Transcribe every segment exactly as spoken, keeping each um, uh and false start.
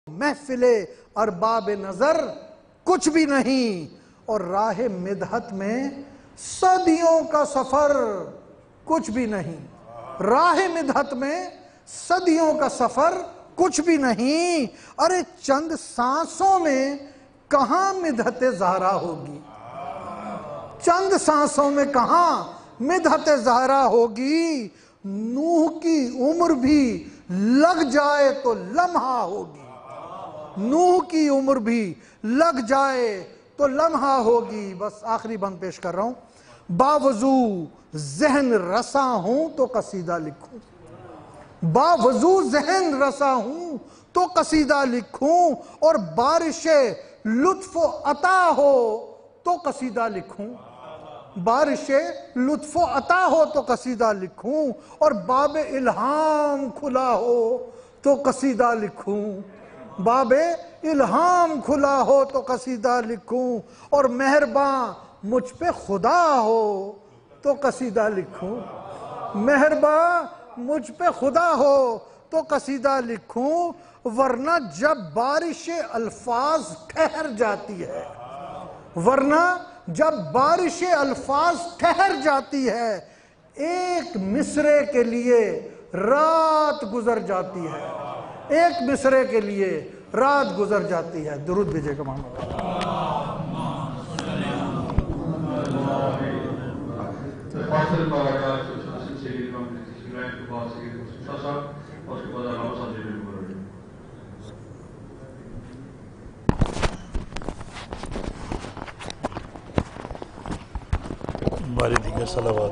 محفل ارباب نظر کچھ بھی نہیں، اور راہ مدحت میں صدیوں کا سفر کچھ بھی نہیں، راہ مدحت میں صدیوں کا سفر کچھ بھی نہیں۔ ارے چند سانسوں میں کہاں مدحت زہرا ہوگی، چند سانسوں میں کہاں مدحت زہرا ہوگی، نوح کی عمر بھی لگ جائے تو لمحہ ہوگی، نوح کی عمر بھی لگ جائے تو لمحہ ہوگی۔ بس آخری بند پیش کر رہا ہوں۔ باوضو ذہن رساں ہوں تو قصیدہ لکھوں، باوضو ذہن رساں ہوں تو قصیدہ لکھوں، اور بارش لطف و عطا ہو تو قصیدہ لکھوں، بارش لطف و عطا ہو تو قصیدہ لکھوں، اور باب الہام کھلا ہو تو قصیدہ لکھوں، باب الہام کھلا ہو تو قصیدہ لکھوں، اور مہرباں مجھ پہ خدا ہو تو قصیدہ لکھوں، مہرباں مجھ پہ خدا ہو تو قصیدہ لکھوں، ورنہ جب بارش الفاظ ٹھہر جاتی ہے، ورنہ جب بارش الفاظ ٹھہر جاتی ہے، ایک مصرے کے لیے رات گزر جاتی ہے، ایک مصرے کے لیے رات گزر جاتی ہے۔ درود بھیجے گا محمد۔ ہماری دیگر صلوات۔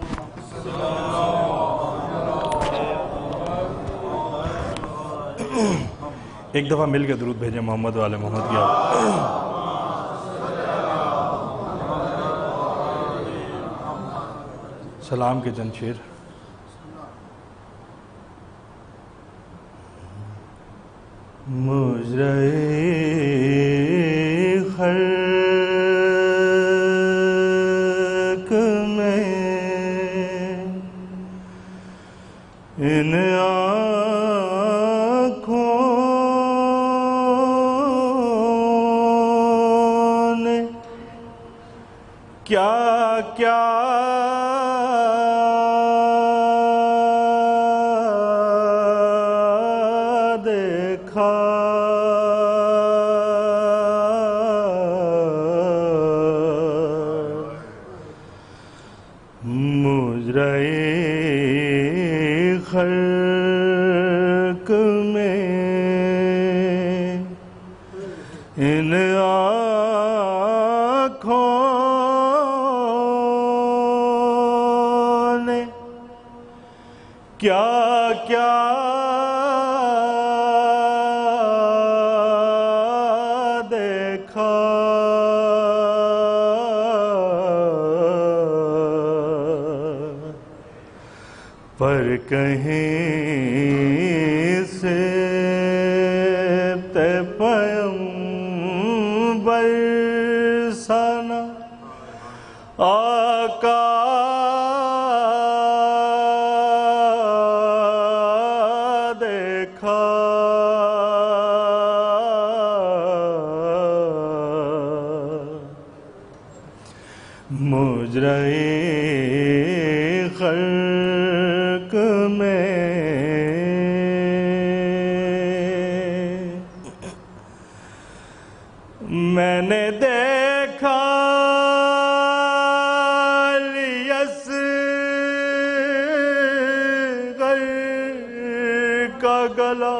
ایک دفعہ مل کے درود بھیجیں محمد والے محمد کی آپ۔ سلام کے چند شیر۔ مجرے خلق میں ان آنکھوں نے کیا کیا دیکھا، مجرے خلق میں ان آنکھوں نے کیا کیا دیکھا، پر کہیں سے تے پیمبر سنا آقا دیکھا، مجرے خلق میں میں نے دیکھا اصغر کا گلا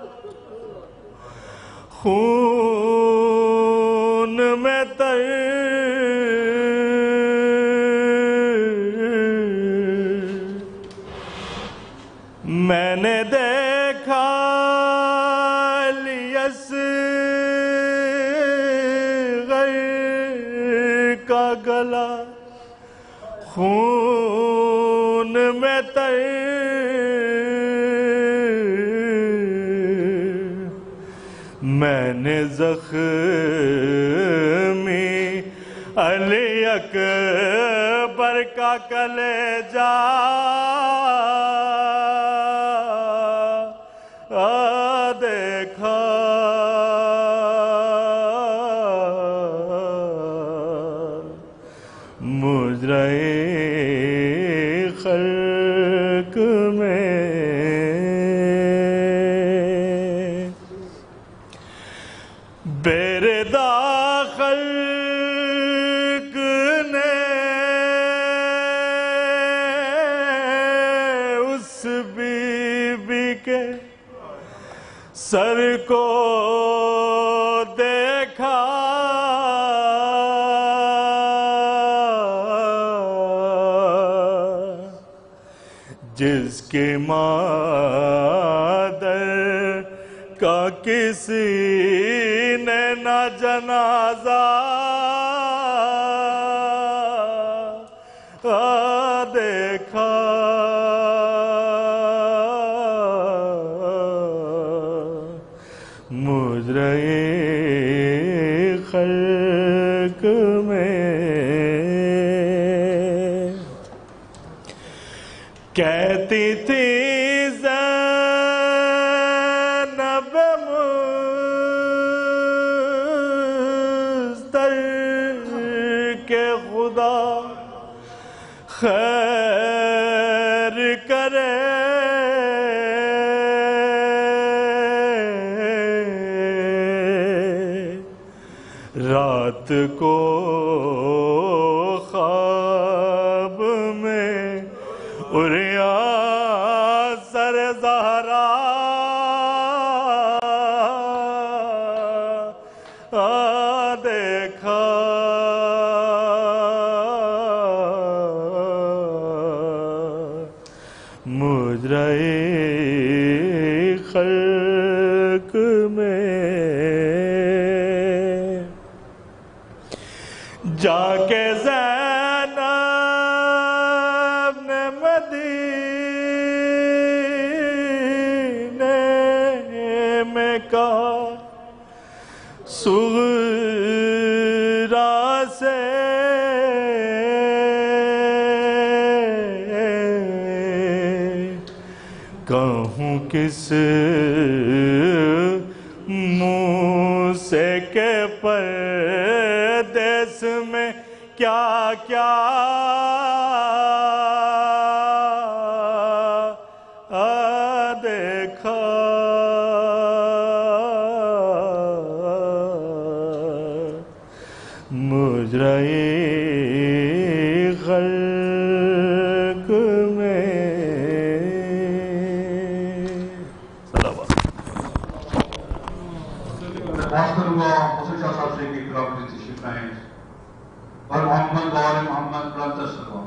خون میں تر، میں نے دیکھا اصغر کا گلا خون میں تر، میں نے زخمی علی اکبر کا کلیجہ دیکھا، بیردا خلق نے اس بی بی کے سر کو دیکھا، جس کی مادر کا کسی نے نہ جنازہ دیکھا، مجرے خلق میں کہتی تھی زینب مزدر کے خدا خیر کرے، رات کو خواب میں اریا سر زہرا دیکھا، مجرے خلق میں جا کے زینب نے مدینے میں کہا، صغرا سے کہوں کس منہ سے کہ پردیس میں کیا کیا دیکھا، مجرے خلق میں ماسٹر ہوا مسلم شاہ صاحب سے کی کراپتی تشریف لائیں اور محمد وال محمد برادر سلام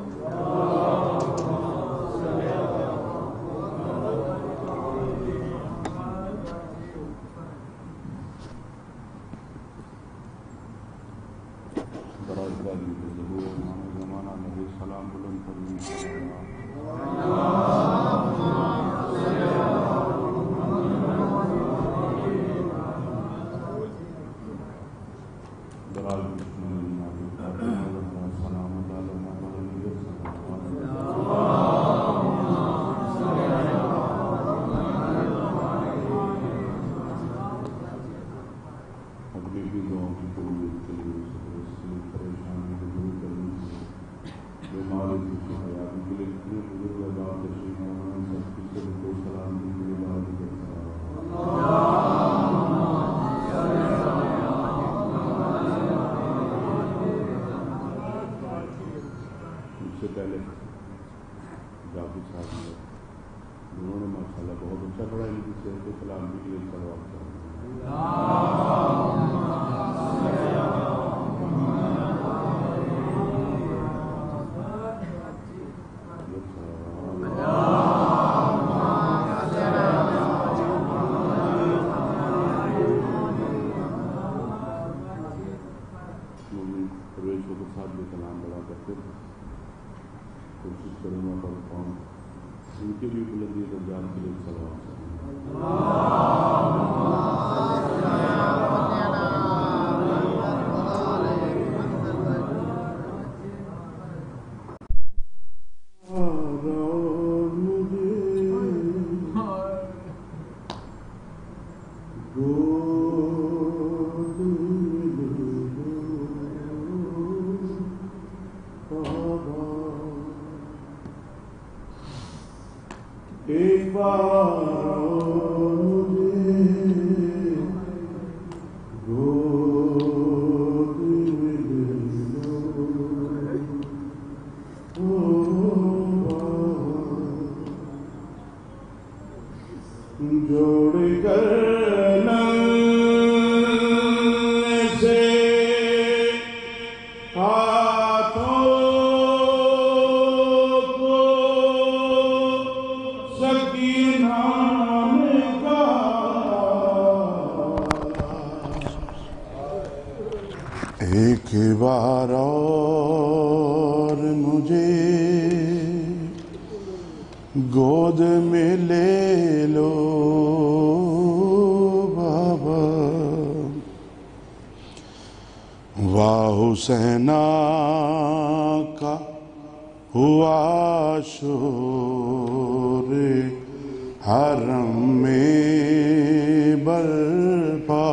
ایک بار اور مجھے گود میں لے لو بابا، واہ حسینہ کا ہوا شور حرم میں برپا،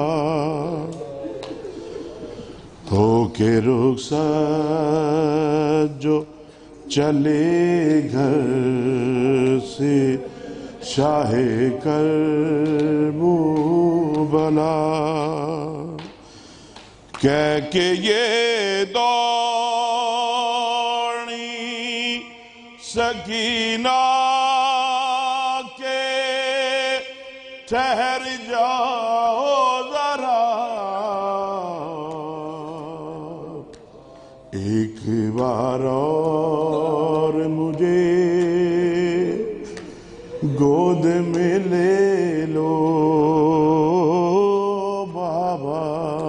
ہو کے رخصت جو چلے گھر سے شاہ کربلا، کہہ کہ یہ دوڑی سکینہ کے ٹھہر جاؤ ذرا، ایک بار اور مجھے گود میں لے لو بابا،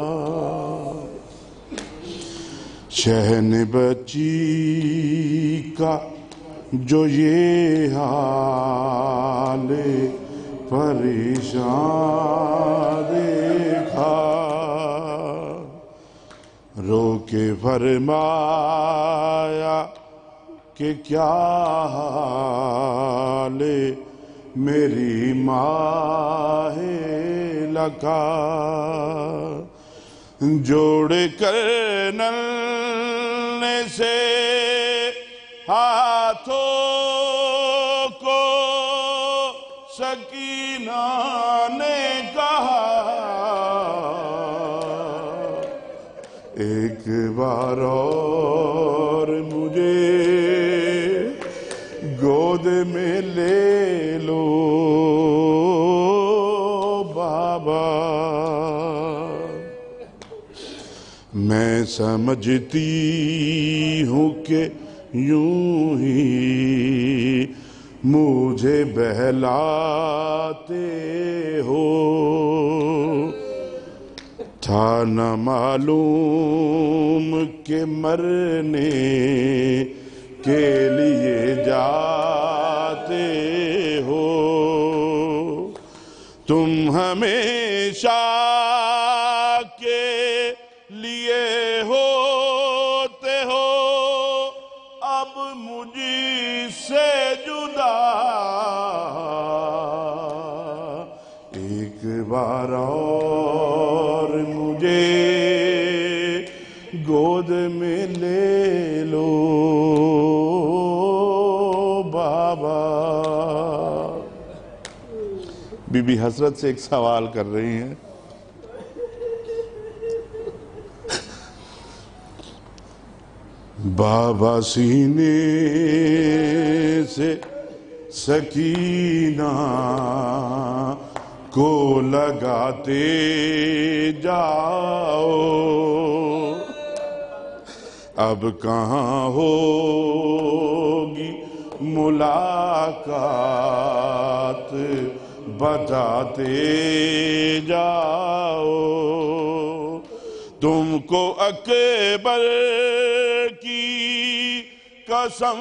شہن بچی کا جو یہ حال پریشان دیکھا، رو کے فرمایا کہ کیا حال میری ماہ لکا، جوڑ کر نلنے سے ہاتھوں کو سکینہ نے کہا، ایک بار اور مجھے گود میں لے لو بابا، میں سمجھتی ہوں کہ یوں ہی مجھے بہلاتے ہو، تھا نہ معلوم کہ مرنے کے لیے جاتے ہو، تم ہمیشہ کے لیے ہوتے ہو اب مجھ سے جدا، ایک بار اور مجھے گود میں لے لو بابا۔ بی بی حضرت سے ایک سوال کر رہی ہیں، بابا سینے سے سکینہ کو لگاتے جاؤ، اب کہاں ہوگی ملاقات بتاتے جاؤ، تم کو اکبر کی قسم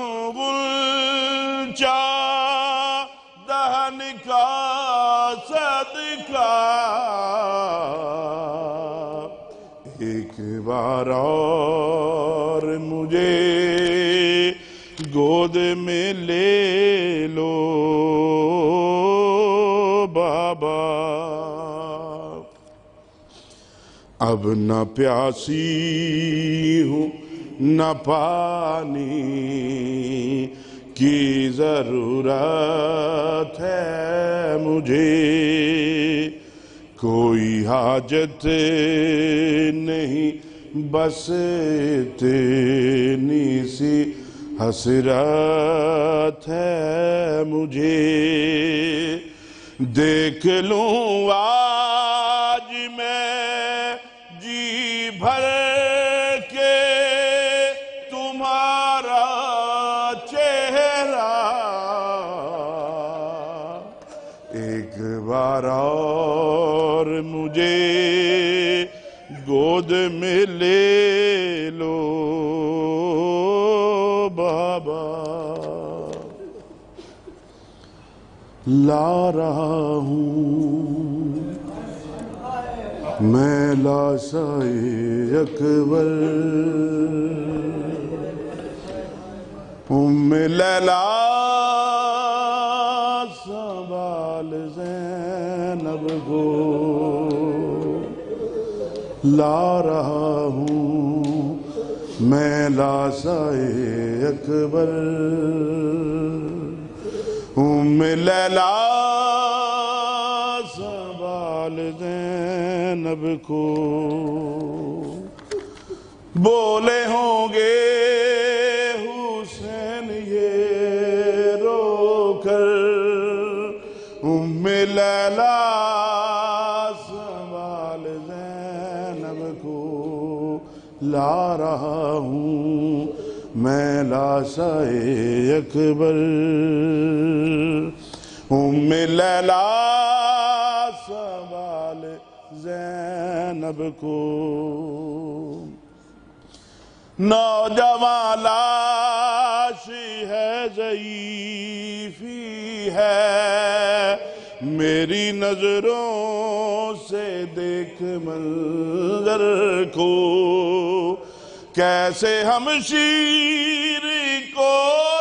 غنچہ دہن کا صدقہ، ایک بار اور مجھے گود میں لے لو بابا، اب نہ پیاسی ہوں نہ پانی کی ضرورت ہے مجھے، کوئی حاجت نہیں بس اتنی سی حسرت ہے مجھے، دیکھ لوں آج میں جی بھر کے تمہارا چہرہ، ایک بار اور مجھے گود میں لے لو بابا لا رہا ہوں میں لاشائے اکبر ام لیلا سنبھال زینب کو لا رہا ہوں میں لاشائے اکبر ام لیلا سنبھال زینب کو بولے ہوں گے حسین یہ رو کر ام لیلا سنبھال زینب کو لا رہا ہوں میں لاشائے اکبر ام لیلا سنبھال زینب کو نوجوان لاشی ہے ضعیفی ہے میری نظروں سے دیکھ منظر کو کیسے ہم شیر کو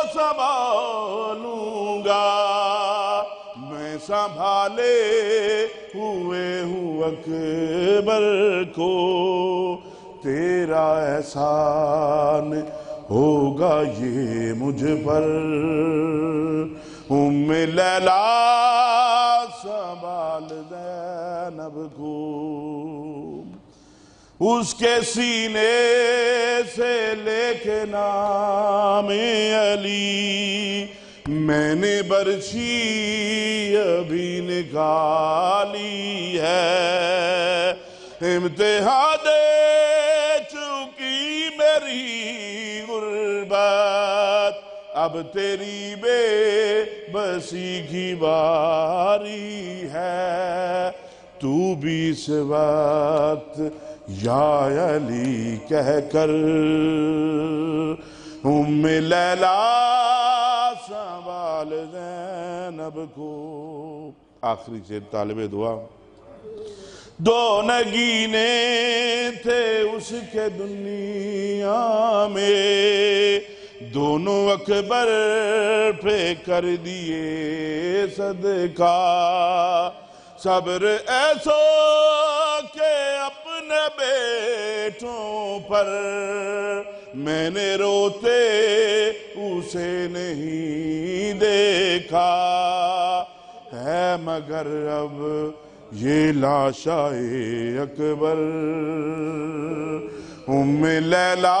سنبھالوں گا میں سنبھالے ہوئے ہوں اکبر کو تیرا احسان ہوگا یہ مجھ پر ام لیلا سنبھال زینب کو اس کے سینے سے لے کے نام علی میں نے برچھی ابھی نکالی ہے امتحان دے چکی میری غربت اب تیری بے بسی کی باری ہے تو بھی اس وقت یا علی کہہ کر ام لیلا سنبھال زینب کو آخری شعر طالب دعا دو نگینے تھے اس کے دنیا میں دونوں اکبر پہ کر دیے صدقہ صبر ایسو کہ اپنے بیٹوں پر میں نے روتے اسے نہیں دیکھا ہے مگر اب یہ لاشائے اکبر ام لیلا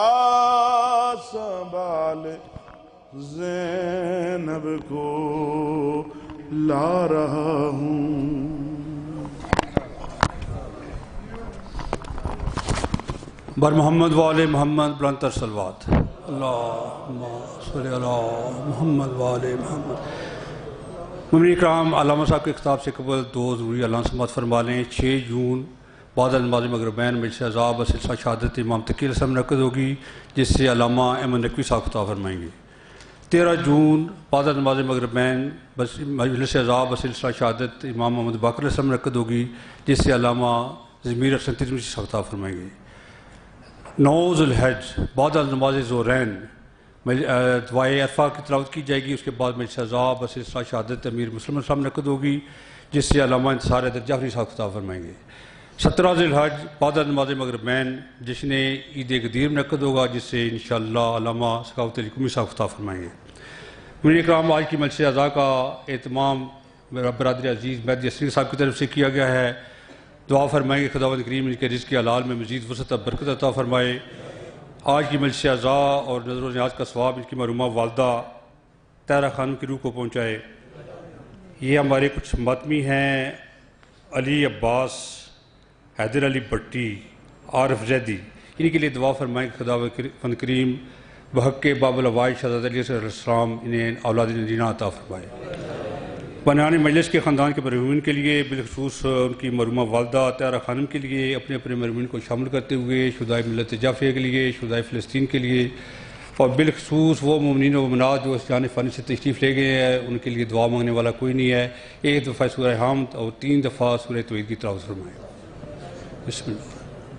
سنبھال زینب کو لا رہا ہوں بر محمد وآل محمد بلندر صلوات اللہم صلی علی محمد وآل محمد ممنون اکرام علامہ صاحب کے خطاب سے قبل دو ضروری اعلان سماعت فرما لیں چھ جون بعد از نماز مغربین مجلس اعزاء بسلسلہ شہادت امام تقی علیہ السلام منعقد ہوگی جس سے علامہ احمد نقوی صاحب خطاب فرمائیں گے تیرہ جون بعد از نماز مغربین مجلس اعزاء بسلسلہ شہادت امام محمد باقر علیہ السلام منعقد ہوگی جس سے علامہ ضمیر حسن ترمذی صاحب خطاب فرمائیں گے نو ذو الحج بعد از نماز ظہرین دعائے عرفہ کی تلاوت کی جائے گی اس کے بعد مجلس اعزاء بسلسلہ شہادت امیر مسلم السلام منعقد ہوگی جس سے علامہ انتصار حیدر جعفری صاحب خطاب فرمائیں گے سترہ ذی الحج بعد از نماز مغربین جس نے عید غدیر منعقد ہوگا جس سے انشاءاللہ علامہ سخاوت علی قمی صاحب خطاب فرمائیں گے ممنون اکرام آج کی مجلس اعزاء کا اہتمام برادر عزیز مہدی حسنی صاحب کی طرف سے کیا گیا ہے دعا فرمائیں گے خداوند کریم ان کے رزق حلال میں مزید وسعت اور برکت عطا فرمائے آج کی مجلس اعزاء اور نظر و نیاز کا ثواب ان کی مرحومہ والدہ طاہرہ خانم کی روح کو پہنچائے یہ ہمارے کچھ ماتمی ہیں علی عباس حیدر علی بٹی عارف زیدی ان کے لیے دعا فرمائیں کہ خداوند کریم بحق باب العوائد شہزادہ علیہ السلام انہیں اولاد نجینہ عطا فرمائے بنیان مجلس کے خاندان کے مرحومین کے لیے، بالخصوص ان کی مرحومہ والدہ طاہرہ خانم کے لیے، اپنے اپنے مرحومین کو شامل کرتے ہوئے شہدائے ملت جعفریہ کے لیے، شہدائے فلسطین کے لیے، اور بالخصوص وہ مومنین و مومنات جو اس جان فانی سے تشریف لے گئے ہیں، ان کے لیے دعا مانگنے والا کوئی نہیں ہے۔ ایک دفعہ سورہ حمد اور تین دفعہ سورہ توحید کی تلاوت فرمائیں۔ بسم اللہ۔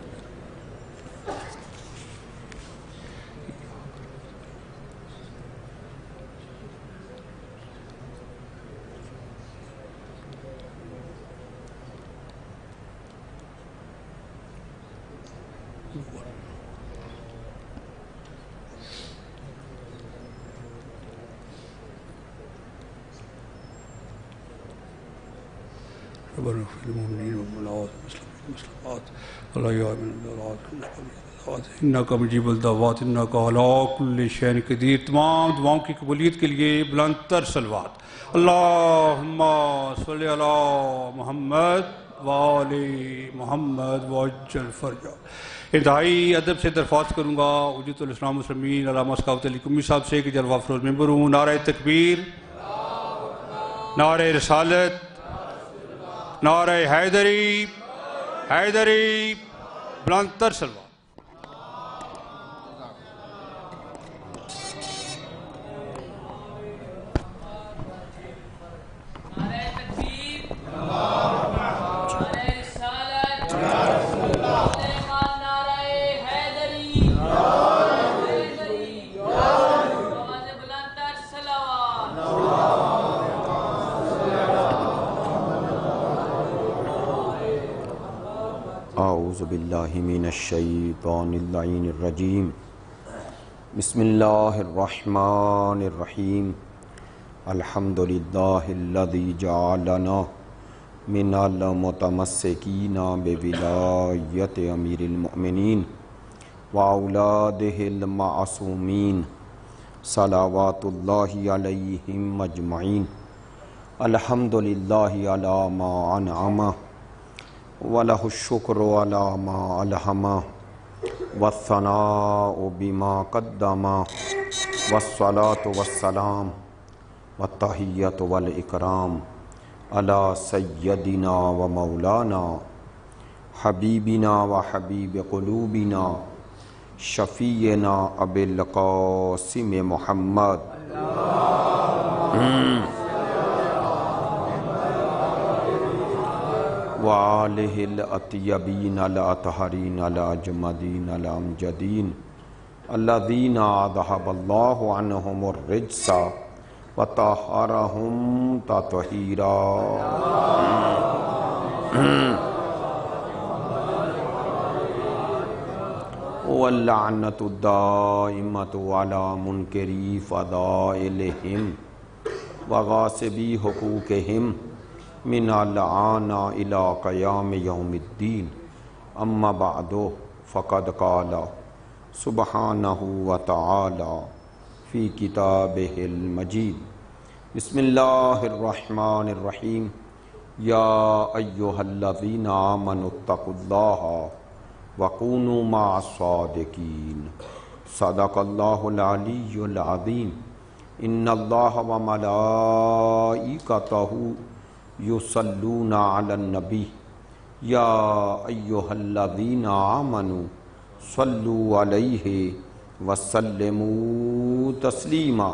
ربنا اغفر للمؤمنين والمؤمنات والمسلمات والأحياء منهم والأموات إنك مجيب الدعوات إنك على كل شيء قدير۔ تمام دعاؤں کی قبولیت کے لیے بلند تر صلوات۔ اللہم صلی علی محمد وآل محمد وعجل فرجہ۔ انتہائی ادب سے درخواست کروں گا حجت الاسلام مسلمین علامہ ثقافت علی قمی صاحب سے کہ جلوہ افروز ممبر ہوں۔ نعرہ تکبیر، نعرہ رسالت، نعرہ حیدری، حیدری، بلند تر صلوات۔ نعرہ تکبیر، نعرہ رسالت، نعرہ حیدری، حیدری، بلند تر صلوات۔ اعوذ باللہ من الشیطان اللعین الرجیم، بسم اللہ الرحمن الرحیم، الحمدللہ الذی جعلنا من المتمسکین بولایت امیر المؤمنین واولادہ المعصومین صلوات اللہ علیہم اجمعین۔ الحمدللہ علی ما انعم وَلَهُ الشُّكْرُ عَلَى مَا أَلْهَمَ وَالثَّنَاءُ بِمَا قَدَّمَ وَالصَّلَاةُ وَالسَّلَامُ وَالتَّحِيَّةُ وَالْإِكْرَامُ عَلَى سَيِّدِنَا وَمَوْلَانَا حَبِيبِنَا وَحَبِيبِ قُلُوبِنَا شَفِيعِنَا أَبِي الْقَاسِمِ محمد وآلہ الأطیبین الأطہرین الأجمدین الأمجدین الذین اذھب اللہ عنہم الرجس وطہرہم تطہیرا۔ واللعنۃ الدائمۃ علی منکری فضائلہم وغاصبی حقوقہم من الآن الى قیام یوم الدین۔ اما بعد فقد قال سبحانہ وتعالی فی کتابہ المجید، بسم اللہ الرحمن الرحیم، یا ایہا الذین آمنوا اتقوا اللہ وکونوا مع الصادقین۔ صدق اللہ العلی العظیم۔ ان اللہ وملائکتہ یصلون علی النبی یا ایہا الذین آمنوا صلوا علیہ وسلموا تسلیما۔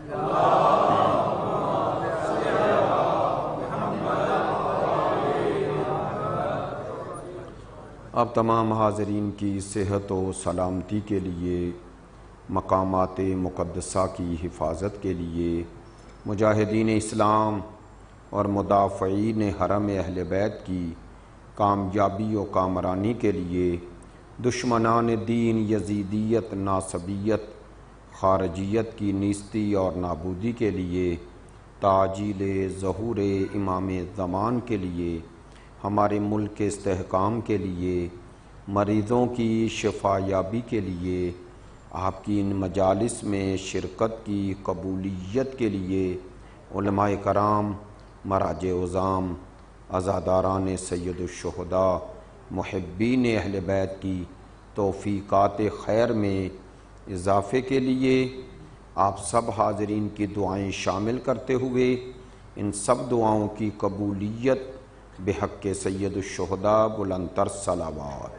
اب تمام حاضرین کی صحت و سلامتی کے لیے، مقامات مقدسہ کی حفاظت کے لیے، مجاہدین اسلام اور مدافعین حرم اہل بیت کی کامیابی و کامرانی کے لیے، دشمنان دین یزیدیت، ناصبیت، خارجیت کی نیستی اور نابودی کے لیے، تعجیل ظہور امام زمان کے لیے، ہمارے ملک کے استحکام کے لیے، مریضوں کی شفا یابی کے لیے، آپ کی ان مجالس میں شرکت کی قبولیت کے لیے، علماء کرام، مراجع عظام، عزاداران سید الشہداء، محبین اہل بیت کی توفیقات خیر میں اضافے کے لیے آپ سب حاضرین کی دعائیں شامل کرتے ہوئے ان سب دعاؤں کی قبولیت بحق سید الشہداء بلندتر صلوات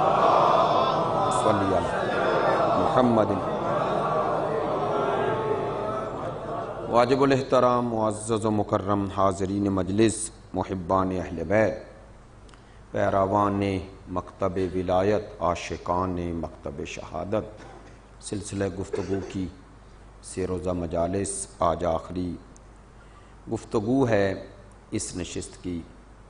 صلی اللہ محمد۔ واجب الاحترام معزز و مکرم حاضرین مجلس، محبان اہل بیت، پیراوان مکتب ولایت، عاشقان مکتب شہادت، سلسلہ گفتگو کی سے روزہ مجالس آج آخری گفتگو ہے اس نشست کی۔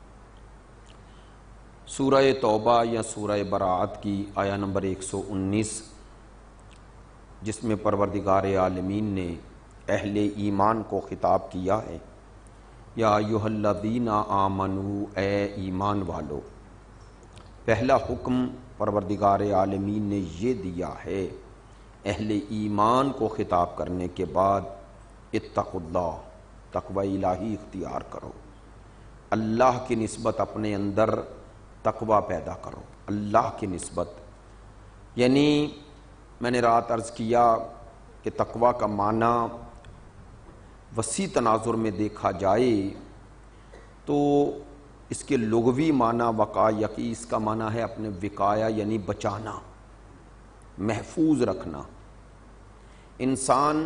سورہ توبہ یا سورہ براءت کی آیا نمبر ایک سو انیس، جس میں پروردگار عالمین نے اہل ایمان کو خطاب کیا ہے، یا ایھا الذین آمنو، اے ایمان والو۔ پہلا حکم پروردگار عالمین نے یہ دیا ہے اہل ایمان کو خطاب کرنے کے بعد، اتقوا اللہ، تقوی الہی اختیار کرو، اللہ کی نسبت اپنے اندر تقوی پیدا کرو، اللہ کی نسبت۔ یعنی میں نے رات عرض کیا کہ تقوی کا معنی وسیع تناظر میں دیکھا جائے تو اس کے لغوی معنی وقایقی، اس کا معنی ہے اپنے وقایا یعنی بچانا، محفوظ رکھنا۔ انسان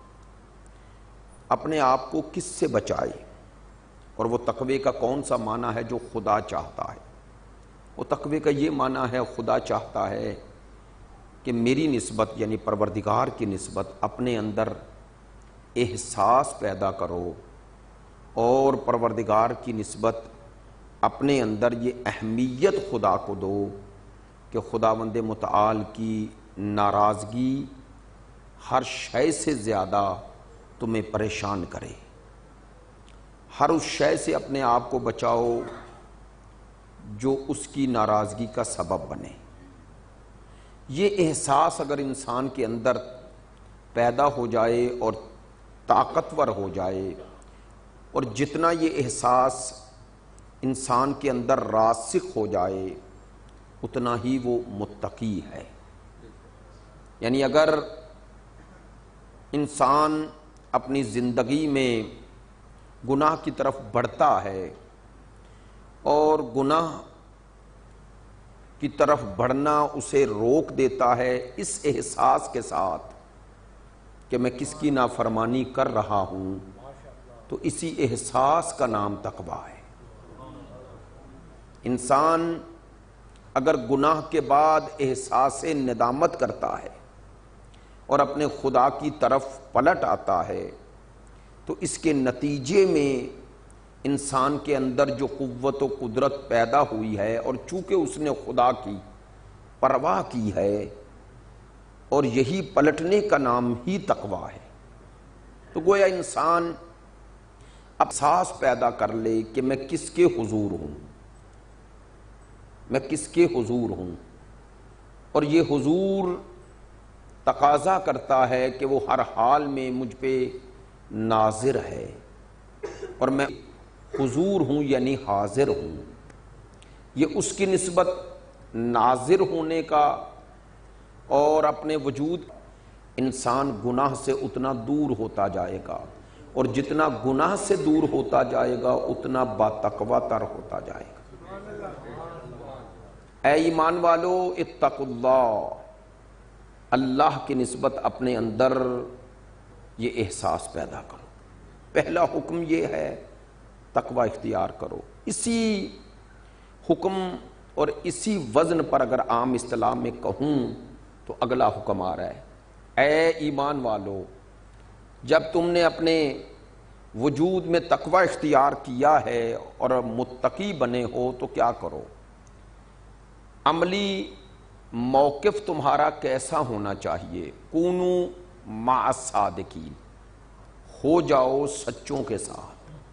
اپنے آپ کو کس سے بچائے، اور وہ تقوی کا کون سا معنی ہے جو خدا چاہتا ہے؟ وہ تقوی کا یہ معنی ہے خدا چاہتا ہے کہ میری نسبت یعنی پروردگار کی نسبت اپنے اندر احساس پیدا کرو، اور پروردگار کی نسبت اپنے اندر یہ اہمیت خدا کو دو کہ خداوند متعال کی ناراضگی ہر شے سے زیادہ تمہیں پریشان کرے، ہر اس شے سے اپنے آپ کو بچاؤ جو اس کی ناراضگی کا سبب بنے۔ یہ احساس اگر انسان کے اندر پیدا ہو جائے اور طاقتور ہو جائے، اور جتنا یہ احساس انسان کے اندر راسخ ہو جائے اتنا ہی وہ متقی ہے۔ یعنی اگر انسان اپنی زندگی میں گناہ کی طرف بڑھتا ہے اور گناہ کی طرف بڑھنا اسے روک دیتا ہے اس احساس کے ساتھ کہ میں کس کی نافرمانی کر رہا ہوں، تو اسی احساس کا نام تقویٰ ہے۔ انسان اگر گناہ کے بعد احساس ندامت کرتا ہے اور اپنے خدا کی طرف پلٹ آتا ہے تو اس کے نتیجے میں انسان کے اندر جو قوت و قدرت پیدا ہوئی ہے، اور چونکہ اس نے خدا کی پرواہ کی ہے، اور یہی پلٹنے کا نام ہی تقویٰ ہے، تو گویا انسان احساس پیدا کر لے کہ میں کس کے حضور ہوں، میں کس کے حضور ہوں، اور یہ حضور تقاضا کرتا ہے کہ وہ ہر حال میں مجھ پہ ناظر ہے، اور میں حضور ہوں یعنی حاضر ہوں۔ یہ اس کی نسبت ناظر ہونے کا اور اپنے وجود، انسان گناہ سے اتنا دور ہوتا جائے گا، اور جتنا گناہ سے دور ہوتا جائے گا اتنا باتقویٰ تر ہوتا جائے گا۔ اے ایمان والو، اتقوا اللہ، اللہ کی نسبت اپنے اندر یہ احساس پیدا کرو۔ پہلا حکم یہ ہے تقویٰ اختیار کرو۔ اسی حکم اور اسی وزن پر اگر عام اصطلاح میں کہوں تو اگلا حکم آ رہا ہے، اے ایمان والو، جب تم نے اپنے وجود میں تقویٰ اختیار کیا ہے اور متقی بنے ہو تو کیا کرو؟ عملی موقف تمہارا کیسا ہونا چاہیے؟ کونو مع الصادقین، ہو جاؤ سچوں کے ساتھ۔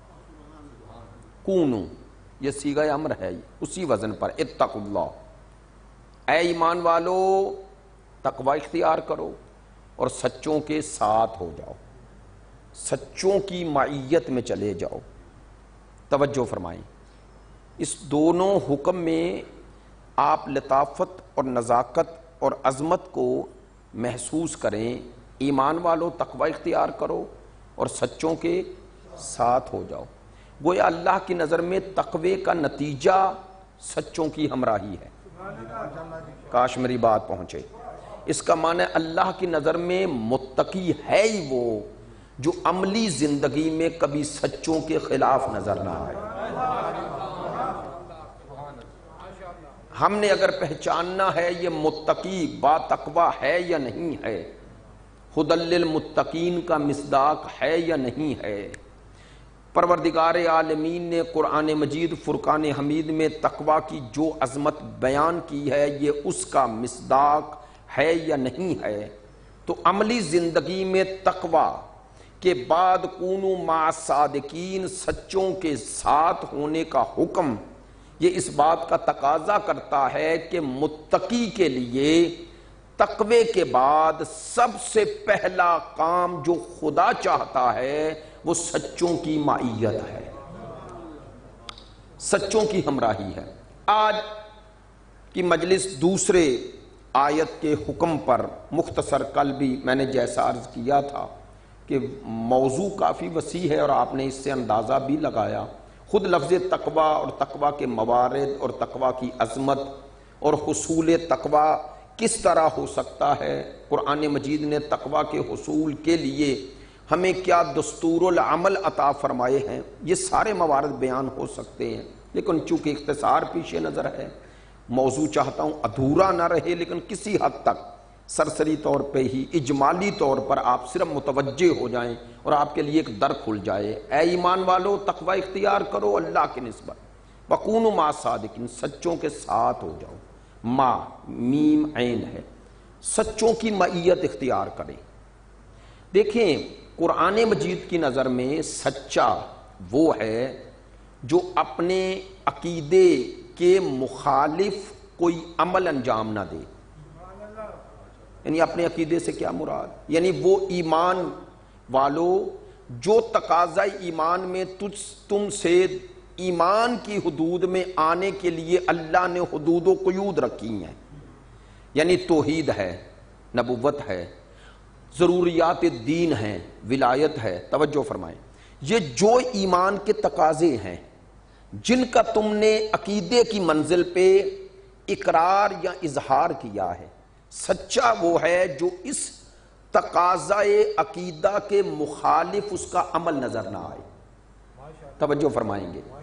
کونو یہ صیغہ امر ہے، اسی وزن پر اتقوا اللہ، اے ایمان والو تقویٰ اختیار کرو اور سچوں کے ساتھ ہو جاؤ، سچوں کی معیت میں چلے جاؤ۔ توجہ فرمائیں، اس دونوں حکم میں آپ لطافت اور نزاکت اور عظمت کو محسوس کریں۔ ایمان والو تقویٰ اختیار کرو اور سچوں کے ساتھ ہو جاؤ۔ گویا اللہ کی نظر میں تقوی کا نتیجہ سچوں کی ہمراہی ہے۔ کاش میری بات پہنچے۔ اس کا معنی اللہ کی نظر میں متقی ہے ہی وہ جو عملی زندگی میں کبھی سچوں کے خلاف نظر نہ آئے۔ ہم نے اگر پہچاننا ہے یہ متقی با تقوی ہے یا نہیں ہے، ہدی للمتقین کا مصداق ہے یا نہیں ہے، پروردگار عالمین نے قرآن مجید فرقان حمید میں تقوی کی جو عظمت بیان کی ہے یہ اس کا مصداق ہے یا نہیں ہے، تو عملی زندگی میں تقوی کے بعد کونوا مع الصادقین، سچوں کے ساتھ ہونے کا حکم یہ اس بات کا تقاضا کرتا ہے کہ متقی کے لیے تقوی کے بعد سب سے پہلا کام جو خدا چاہتا ہے وہ سچوں کی معیت ہے، سچوں کی ہمراہی ہے۔ آج کی مجلس دوسرے آیت کے حکم پر مختصر، کل بھی میں نے جیسا عرض کیا تھا کہ موضوع کافی وسیع ہے اور آپ نے اس سے اندازہ بھی لگایا۔ خود لفظ تقوی اور تقوی کے موارد اور تقوی کی عظمت اور حصول تقوی کس طرح ہو سکتا ہے، قرآن مجید نے تقوی کے حصول کے لیے ہمیں کیا دستور العمل عطا فرمائے ہیں، یہ سارے موارد بیان ہو سکتے ہیں، لیکن چونکہ اختصار پیش نظر ہے موضوع چاہتا ہوں ادھورا نہ رہے، لیکن کسی حد تک سرسری طور پہ ہی اجمالی طور پر آپ صرف متوجہ ہو جائیں اور آپ کے لیے ایک در کھل جائے۔ اے ایمان والو تقوی اختیار کرو اللہ کی نسبت، وَكُونُوا مَعَ الصَّادِقِينَ، سچوں کے ساتھ ہو جاؤ۔ ما میم عین ہے، سچوں کی معیت اختیار کریں۔ دیکھیں قرآن مجید کی نظر میں سچا وہ ہے جو اپنے عقیدے کے مخالف کوئی عمل انجام نہ دے۔ یعنی اپنے عقیدے سے کیا مراد؟ یعنی وہ ایمان والو جو تقاضۂ ایمان میں تجھ تم سے ایمان کی حدود میں آنے کے لیے اللہ نے حدود و قیود رکھی ہیں، یعنی توحید ہے، نبوت ہے، ضروریات دین ہیں، ولایت ہے، توجہ فرمائیں، یہ جو ایمان کے تقاضے ہیں جن کا تم نے عقیدے کی منزل پہ اقرار یا اظہار کیا ہے، سچا وہ ہے جو اس تقاضۂ عقیدہ کے مخالف اس کا عمل نظر نہ آئے۔ توجہ فرمائیں گے،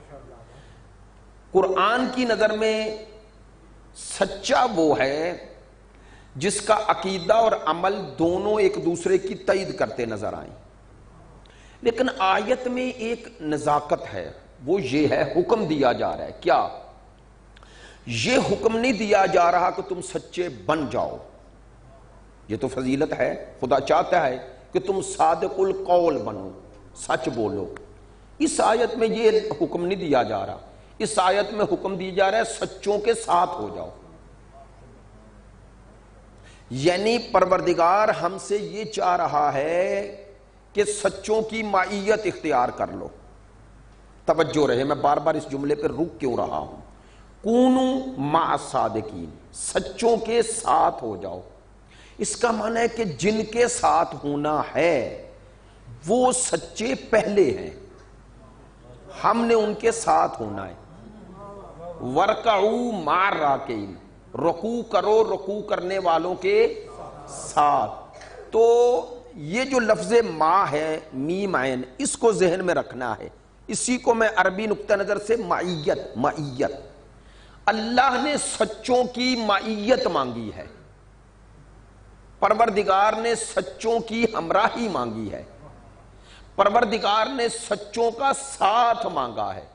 قرآن کی نظر میں سچا وہ ہے جس کا عقیدہ اور عمل دونوں ایک دوسرے کی تائید کرتے نظر آئیں، لیکن آیت میں ایک نزاکت ہے، وہ یہ ہے حکم دیا جا رہا ہے، کیا یہ حکم نہیں دیا جا رہا کہ تم سچے بن جاؤ، یہ تو فضیلت ہے، خدا چاہتا ہے کہ تم صادق القول بنو، سچ بولو۔ اس آیت میں یہ حکم نہیں دیا جا رہا، اس آیت میں حکم دیا جا رہا ہے سچوں کے ساتھ ہو جاؤ۔ یعنی پروردگار ہم سے یہ چاہ رہا ہے کہ سچوں کی معیت اختیار کر لو۔ توجہ رہے، میں بار بار اس جملے پہ رک کیوں رہا ہوں، کونوا مع الصادقین، سچوں کے ساتھ ہو جاؤ۔ اس کا معنی ہے کہ جن کے ساتھ ہونا ہے وہ سچے پہلے ہیں، ہم نے ان کے ساتھ ہونا ہے۔ وَارْكَعُوا مَعَ الرَّاكِعِينَ، رکوع کرو رکوع کرنے والوں کے ساتھ۔ تو یہ جو لفظ ما ہے میم عین، اس کو ذہن میں رکھنا ہے، اسی کو میں عربی نقطہ نظر سے معیت معیت اللہ نے سچوں کی معیت مانگی ہے، پروردگار نے سچوں کی ہمراہی مانگی ہے، پروردگار نے سچوں کا ساتھ مانگا ہے۔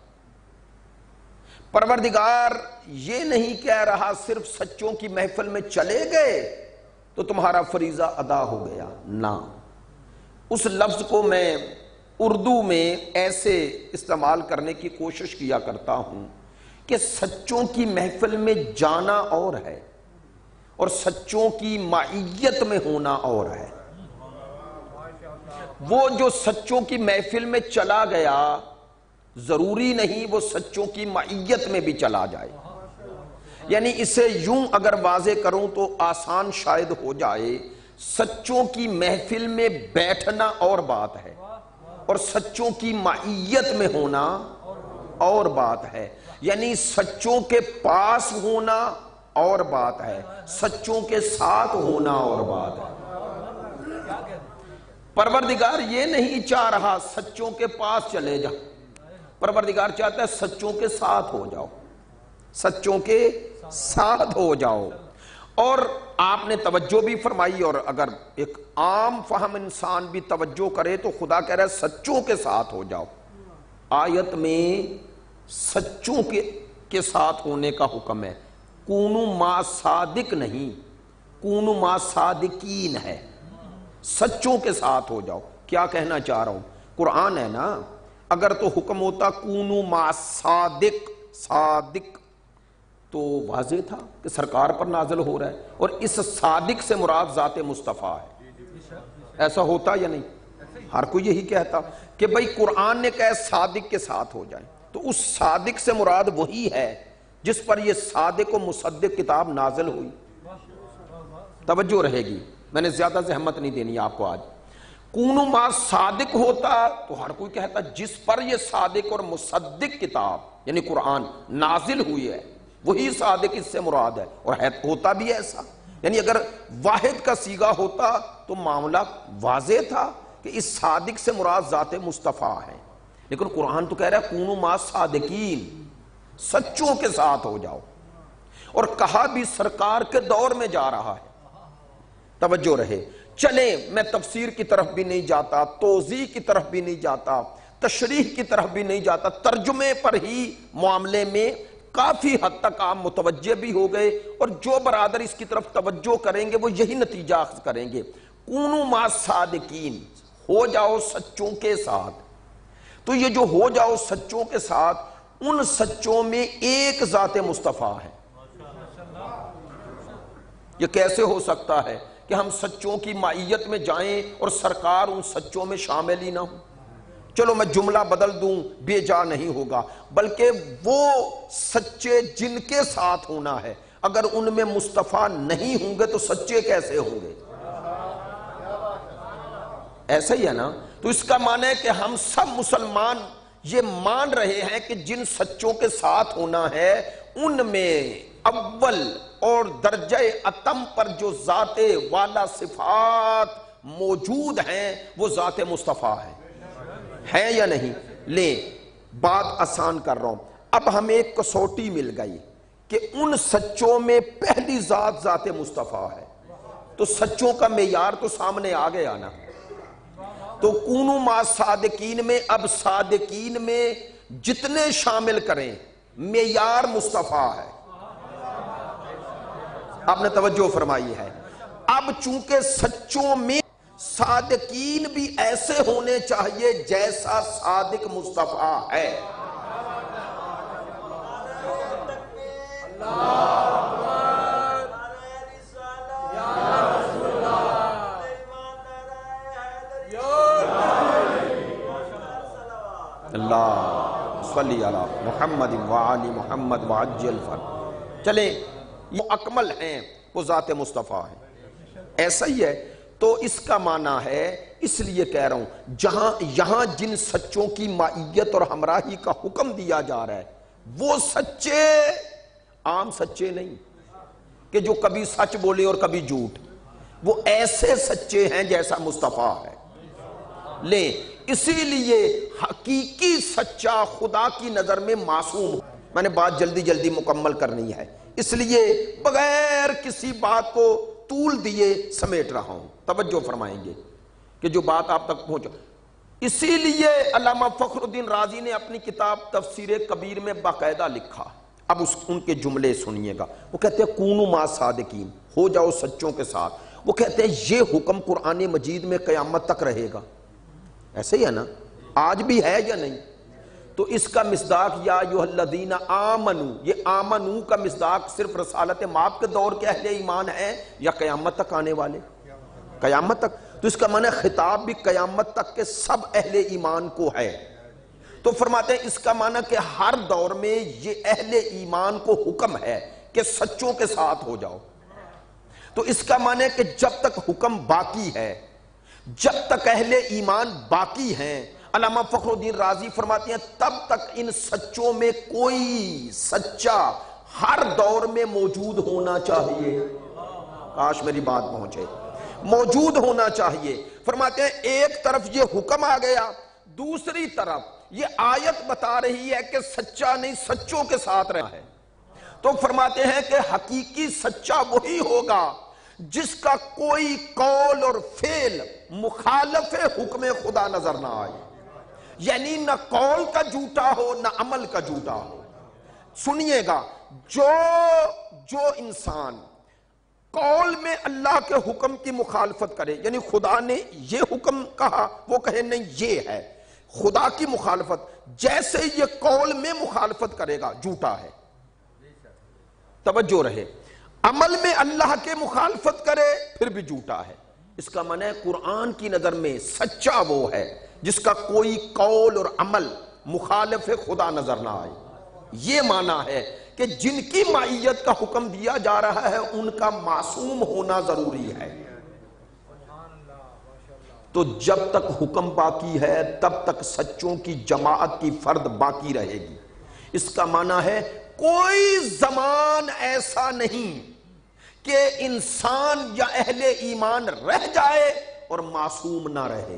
پروردگار یہ نہیں کہہ رہا صرف سچوں کی محفل میں چلے گئے تو تمہارا فریضہ ادا ہو گیا، نہ۔ اس لفظ کو میں اردو میں ایسے استعمال کرنے کی کوشش کیا کرتا ہوں کہ سچوں کی محفل میں جانا اور ہے اور سچوں کی معیت میں ہونا اور ہے۔ وہ جو سچوں کی محفل میں چلا گیا ضروری نہیں وہ سچوں کی معیت میں بھی چلا جائے۔ یعنی اسے یوں اگر واضح کروں تو آسان شاید ہو جائے، سچوں کی محفل میں بیٹھنا اور بات ہے، اور سچوں کی معیت میں ہونا اور بات ہے. یعنی سچوں کے پاس ہونا اور بات ہے، سچوں کے ساتھ ہونا اور بات ہے. پروردگار یہ نہیں چاہ رہا سچوں کے پاس چلے جا، پروردگار چاہتا ہے سچوں کے ساتھ ہو جاؤ، سچوں کے ساتھ ہو جاؤ. اور آپ نے توجہ بھی فرمائی، اور اگر ایک عام فہم انسان بھی توجہ کرے تو خدا کہہ رہا ہے سچوں کے ساتھ ہو جاؤ. آیت میں سچوں کے کے ساتھ ہونے کا حکم ہے، کونو ما صادق نہیں، کونو ما صادقین ہے. سچوں کے ساتھ ہو جاؤ. کیا کہنا چاہ رہا ہوں؟ قرآن ہے نا، اگر تو حکم ہوتا کونو ما صادق صادق تو واضح تھا کہ سرکار پر نازل ہو رہا ہے، اور اس صادق سے مراد ذات مصطفیٰ ہے. ایسا ہوتا یا نہیں؟ ہر کوئی یہی کہتا کہ بھئی قرآن نے کہا صادق کے ساتھ ہو جائیں، تو اس صادق سے مراد وہی ہے جس پر یہ صادق و مصدق کتاب نازل ہوئی. توجہ رہے گی، میں نے زیادہ زحمت نہیں دینی آپ کو آج. کونو ما صادق ہوتا تو ہر کوئی کہتا جس پر یہ صادق اور مصدق کتاب یعنی قرآن نازل ہوئی ہے وہی صادق اس سے مراد ہے. اور ہوتا بھی ایسا، یعنی اگر واحد کا صیغہ ہوتا تو معاملہ واضح تھا کہ اس صادق سے مراد ذات مصطفیٰ ہے. لیکن قرآن تو کہہ رہا ہے کونو ما صادقین، سچوں کے ساتھ ہو جاؤ. اور کہا بھی سرکار کے دور میں جا رہا ہے. توجہ رہے. چلیں میں تفسیر کی طرف بھی نہیں جاتا، توضیح کی طرف بھی نہیں جاتا، تشریح کی طرف بھی نہیں جاتا، ترجمے پر ہی معاملے میں کافی حد تک آپ متوجہ بھی ہو گئے، اور جو برادر اس کی طرف توجہ کریں گے وہ یہی نتیجہ اخذ کریں گے. کونو ما صادقین، ہو جاؤ سچوں کے ساتھ. تو یہ جو ہو جاؤ سچوں کے ساتھ، ان سچوں میں ایک ذات مصطفیٰ ہے. یہ کیسے ہو سکتا ہے کہ ہم سچوں کی معیت میں جائیں اور سرکار ان سچوں میں شامل ہی نہ ہوں؟ چلو میں جملہ بدل دوں، بے جا نہیں ہوگا، بلکہ وہ سچے جن کے ساتھ ہونا ہے، اگر ان میں مصطفیٰ نہیں ہوں گے تو سچے کیسے ہوں گے؟ ایسا ہی ہے نا. تو اس کا معنی ہے کہ ہم سب مسلمان یہ مان رہے ہیں کہ جن سچوں کے ساتھ ہونا ہے ان میں اول اور درجہ اتم پر جو ذات والا صفات موجود ہیں وہ ذات مصطفیٰ ہے. ہے یا نہیں؟ لیں بات آسان کر رہا ہوں. اب ہمیں ایک کسوٹی مل گئی کہ ان سچوں میں پہلی ذات ذات مصطفیٰ ہے، تو سچوں کا معیار تو سامنے آ گیا نا. تو کونو ما صادقین میں اب صادقین میں جتنے شامل کریں معیار مصطفیٰ ہے. آپ نے توجہ فرمائی ہے. اب چونکہ سچوں میں صادقین بھی ایسے ہونے چاہیے جیسا صادق مصطفیٰ ہے. اللہ صلی علی محمد وعلی محمد وعجل فرج. چلیں یہ اکمل ہیں وہ ذات مصطفیٰ ہے. ایسا ہی ہے. تو اس کا معنی ہے، اس لیے کہہ رہا ہوں جہاں یہاں جن سچوں کی معیت اور ہمراہی کا حکم دیا جا رہا ہے وہ سچے عام سچے نہیں کہ جو کبھی سچ بولے اور کبھی جھوٹ، وہ ایسے سچے ہیں جیسا مصطفیٰ ہے. لیں اسی لیے حقیقی سچا خدا کی نظر میں معصوم. میں نے بات جلدی جلدی مکمل کرنی ہے، اس لیے بغیر کسی بات کو طول دیے سمیٹ رہا ہوں. توجہ فرمائیں گے کہ جو بات آپ تک پہنچا. اسی لیے علامہ فخر الدین رازی نے اپنی کتاب تفسیر کبیر میں باقاعدہ لکھا. اب اس ان کے جملے سنیے گا. وہ کہتے ہیں کونو ما صادقین، ہو جاؤ سچوں کے ساتھ. وہ کہتے ہیں یہ حکم قرآن مجید میں قیامت تک رہے گا. ایسے ہی ہے نا، آج بھی ہے یا نہیں؟ تو اس کا مصداق یا ایھا الذین آمنو، یہ آمنو کا مصداق صرف رسالت مآب کے دور کے اہل ایمان ہے یا قیامت تک آنے والے؟ قیامت تک. تو اس کا معنی خطاب بھی قیامت تک کے سب اہل ایمان کو ہے. تو فرماتے ہیں اس کا معنی کہ ہر دور میں یہ اہل ایمان کو حکم ہے کہ سچوں کے ساتھ ہو جاؤ. تو اس کا معنی ہے کہ جب تک حکم باقی ہے، جب تک اہل ایمان باقی ہیں، علامہ فخر الدین رازی فرماتے ہیں تب تک ان سچوں میں کوئی سچا ہر دور میں موجود ہونا چاہیے. کاش میری بات پہنچے. موجود ہونا چاہیے. فرماتے ہیں ایک طرف یہ حکم آ گیا, دوسری طرف یہ آیت بتا رہی ہے کہ سچا نہیں سچوں کے ساتھ رہا ہے. تو فرماتے ہیں کہ حقیقی سچا وہی ہوگا جس کا کوئی قول اور فعل مخالف حکم خدا نظر نہ آئے. یعنی نہ قول کا جھوٹا ہو نہ عمل کا جھوٹا ہو. سنیے گا, جو جو انسان قول میں اللہ کے حکم کی مخالفت کرے, یعنی خدا نے یہ حکم کہا وہ کہے نہیں یہ ہے, خدا کی مخالفت, جیسے یہ قول میں مخالفت کرے گا جھوٹا ہے. توجہ رہے, عمل میں اللہ کے مخالفت کرے پھر بھی جھوٹا ہے. اس کا معنی ہے قرآن کی نظر میں سچا وہ ہے جس کا کوئی قول اور عمل مخالف خدا نظر نہ آئے. یہ معنی ہے کہ جن کی معیت کا حکم دیا جا رہا ہے ان کا معصوم ہونا ضروری ہے. تو جب تک حکم باقی ہے تب تک سچوں کی جماعت کی فرد باقی رہے گی. اس کا معنی ہے کوئی زمان ایسا نہیں کہ انسان یا اہل ایمان رہ جائے اور معصوم نہ رہے.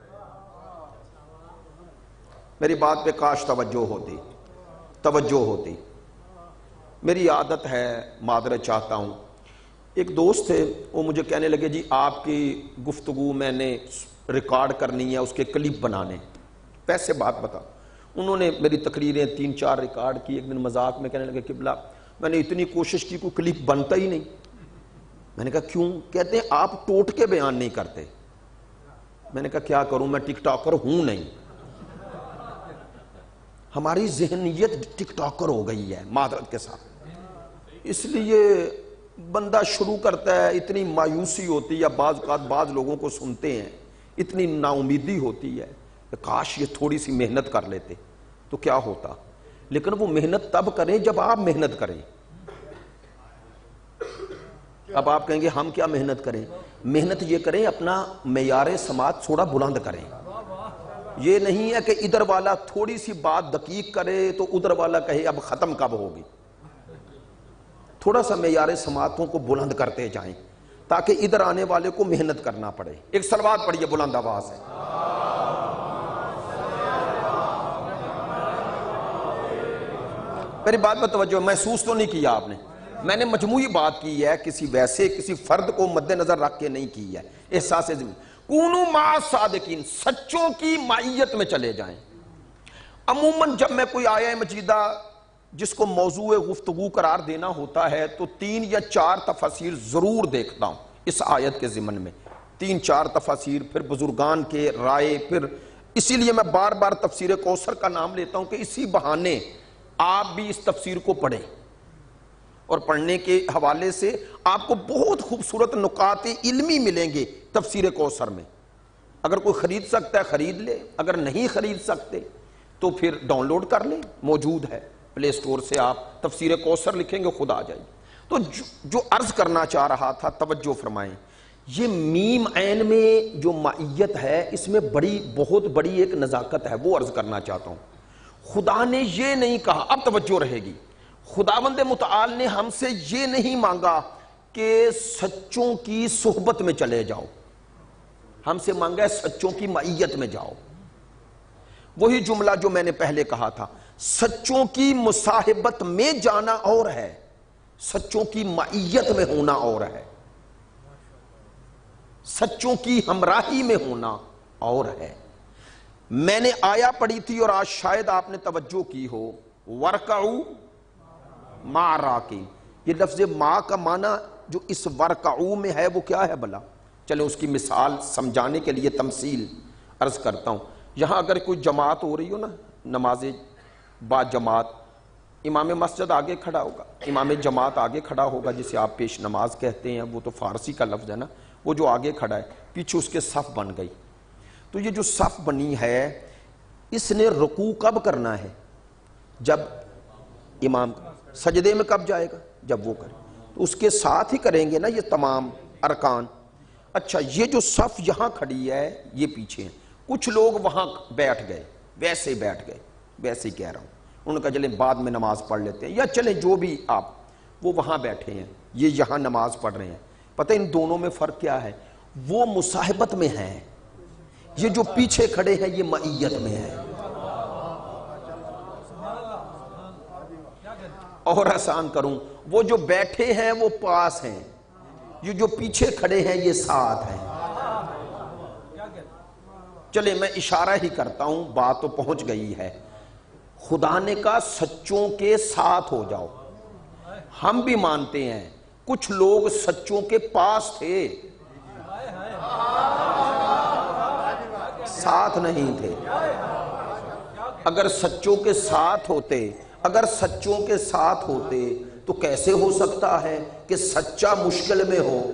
میری بات پہ کاش توجہ ہوتی توجہ ہوتی میری عادت ہے, معذرت چاہتا ہوں. ایک دوست تھے, وہ مجھے کہنے لگے جی آپ کی گفتگو میں نے ریکارڈ کرنی ہے, اس کے کلپ بنانے, پیسے بات بتا. انہوں نے میری تقریریں تین چار ریکارڈ کی. ایک دن مذاق میں کہنے لگے قبلہ میں نے اتنی کوشش کی کوئی کلپ بنتا ہی نہیں. میں نے کہا کیوں؟ کہتے ہیں آپ ٹوٹ کے بیان نہیں کرتے. میں نے کہا کیا کروں, میں ٹک ٹاکر ہوں نہیں. ہماری ذہنیت ٹک ٹاکر ہو گئی ہے معذرت کے ساتھ. اس لیے بندہ شروع کرتا ہے, اتنی مایوسی ہوتی ہے, بعض اوقات بعض لوگوں کو سنتے ہیں اتنی نا امیدی ہوتی ہے کہ کاش یہ تھوڑی سی محنت کر لیتے تو کیا ہوتا. لیکن وہ محنت تب کریں جب آپ محنت کریں. اب آپ کہیں گے ہم کیا محنت کریں؟ محنت یہ کریں اپنا معیار سماعت تھوڑا بلند کریں. یہ نہیں ہے کہ ادھر والا تھوڑی سی بات دقیق کرے تو ادھر والا کہے اب ختم کب ہوگی. تھوڑا سا معیار سماعتوں کو بلند کرتے جائیں تاکہ ادھر آنے والے کو محنت کرنا پڑے. ایک صلوات پڑھیے بلند آواز ہے. میری بات میں توجہ محسوس تو نہیں کیا آپ نے, میں نے مجموعی بات کی ہے, کسی ویسے کسی فرد کو مد نظر رکھ کے نہیں کی ہے. احساس زمین کونو مع صادقین, سچوں کی معیت میں چلے جائیں. عموماً جب میں کوئی آیہ مجیدہ جس کو موضوع گفتگو قرار دینا ہوتا ہے تو تین یا چار تفاسیر ضرور دیکھتا ہوں اس آیت کے ضمن میں. تین چار تفاسیر, پھر بزرگان کے رائے, پھر اسی لیے میں بار بار تفسیر کوثر کا نام لیتا ہوں کہ اسی بہانے آپ بھی اس تفسیر کو پڑھیں, اور پڑھنے کے حوالے سے آپ کو بہت خوبصورت نکات علمی ملیں گے تفسیر کوثر میں. اگر کوئی خرید سکتا ہے خرید لے, اگر نہیں خرید سکتے تو پھر ڈاؤن لوڈ کر لیں, موجود ہے پلے سٹور سے. آپ تفسیر کوثر لکھیں گے خود آ جائے گی. تو جو, جو عرض کرنا چاہ رہا تھا توجہ فرمائیں, یہ میم عین میں جو معیت ہے اس میں بڑی بہت بڑی ایک نزاکت ہے, وہ عرض کرنا چاہتا ہوں. خدا نے یہ نہیں کہا, اب توجہ رہے گی, خداوند متعال نے ہم سے یہ نہیں مانگا کہ سچوں کی صحبت میں چلے جاؤ, ہم سے مانگا ہے سچوں کی معیت میں جاؤ. وہی جملہ جو میں نے پہلے کہا تھا, سچوں کی مصاحبت میں جانا اور ہے, سچوں کی معیت میں ہونا اور ہے, سچوں کی ہمراہی میں ہونا اور ہے. میں نے آیا پڑھی تھی اور آج شاید آپ نے توجہ کی ہو, ورکعو مع راکعین. یہ لفظ ماں کا معنی جو اس ورکعو میں ہے وہ کیا ہے بھلا؟ چلے اس کی مثال سمجھانے کے لیے تمثیل عرض کرتا ہوں. یہاں اگر کوئی جماعت ہو رہی ہو نا, نماز با جماعت, امام مسجد آگے کھڑا ہوگا, امام جماعت آگے کھڑا ہوگا جسے آپ پیش نماز کہتے ہیں, وہ تو فارسی کا لفظ ہے نا, وہ جو آگے کھڑا ہے پیچھے اس کے صف بن گئی. تو یہ جو صف بنی ہے اس نے رکوع کب کرنا ہے؟ جب امام. سجدے میں کب جائے گا؟ جب وہ کرے. تو اس کے ساتھ ہی کریں گے نا یہ تمام ارکان. اچھا, یہ جو صف یہاں کھڑی ہے یہ پیچھے ہیں, کچھ لوگ وہاں بیٹھ گئے، ویسے ہی بیٹھ گئے، ویسے ہی کہہ رہا ہوں، انہوں نے کہا چلیں بعد میں نماز پڑھ لیتے ہیں، یا چلیں جو بھی آپ، وہ وہاں بیٹھے ہیں، یہ یہاں نماز پڑھ رہے ہیں۔ پتہ ان دونوں میں فرق کیا ہے؟ وہ مصاحبت میں ہیں، یہ جو پیچھے کھڑے ہیں یہ معیت میں ہیں۔ اور آسان کروں، وہ جو بیٹھے ہیں وہ پاس ہیں، یہ جو پیچھے کھڑے ہیں یہ ساتھ ہیں۔ چلے میں اشارہ ہی کرتا ہوں، بات تو پہنچ گئی ہے۔ خدا نے کہا سچوں کے ساتھ ہو جاؤ۔ ہم بھی مانتے ہیں کچھ لوگ سچوں کے پاس تھے، ساتھ نہیں تھے۔ اگر سچوں کے ساتھ ہوتے اگر سچوں کے ساتھ ہوتے تو کیسے ہو سکتا ہے کہ سچا مشکل میں ہو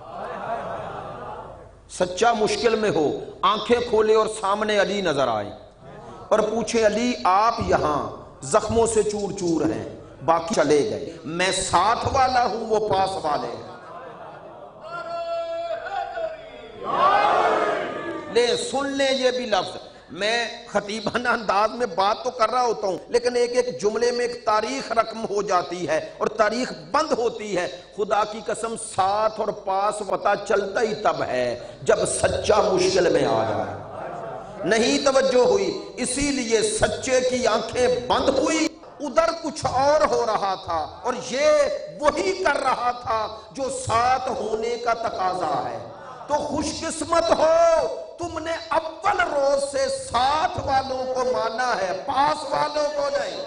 سچا مشکل میں ہو آنکھیں کھولے اور سامنے علی نظر آئے اور پوچھے علی آپ یہاں زخموں سے چور چور ہیں، باقی چلے گئے، میں ساتھ والا ہوں وہ پاس والے ہیں۔ لے سن لیں یہ بھی لفظ، میں خطیبانہ انداز میں بات تو کر رہا ہوتا ہوں لیکن ایک ایک جملے میں ایک تاریخ رقم ہو جاتی ہے اور تاریخ بند ہوتی ہے۔ خدا کی قسم ساتھ اور پاس پتہ چلتا ہی تب ہے جب سچا مشکل میں آ جائے۔ نہیں توجہ ہوئی، اسی لیے سچے کی آنکھیں بند ہوئی، ادھر کچھ اور ہو رہا تھا اور یہ وہی کر رہا تھا جو ساتھ ہونے کا تقاضا ہے۔ تو خوش قسمت ہو تم نے اول روز سے ساتھ والوں کو مانا ہے، پاس والوں کو نہیں۔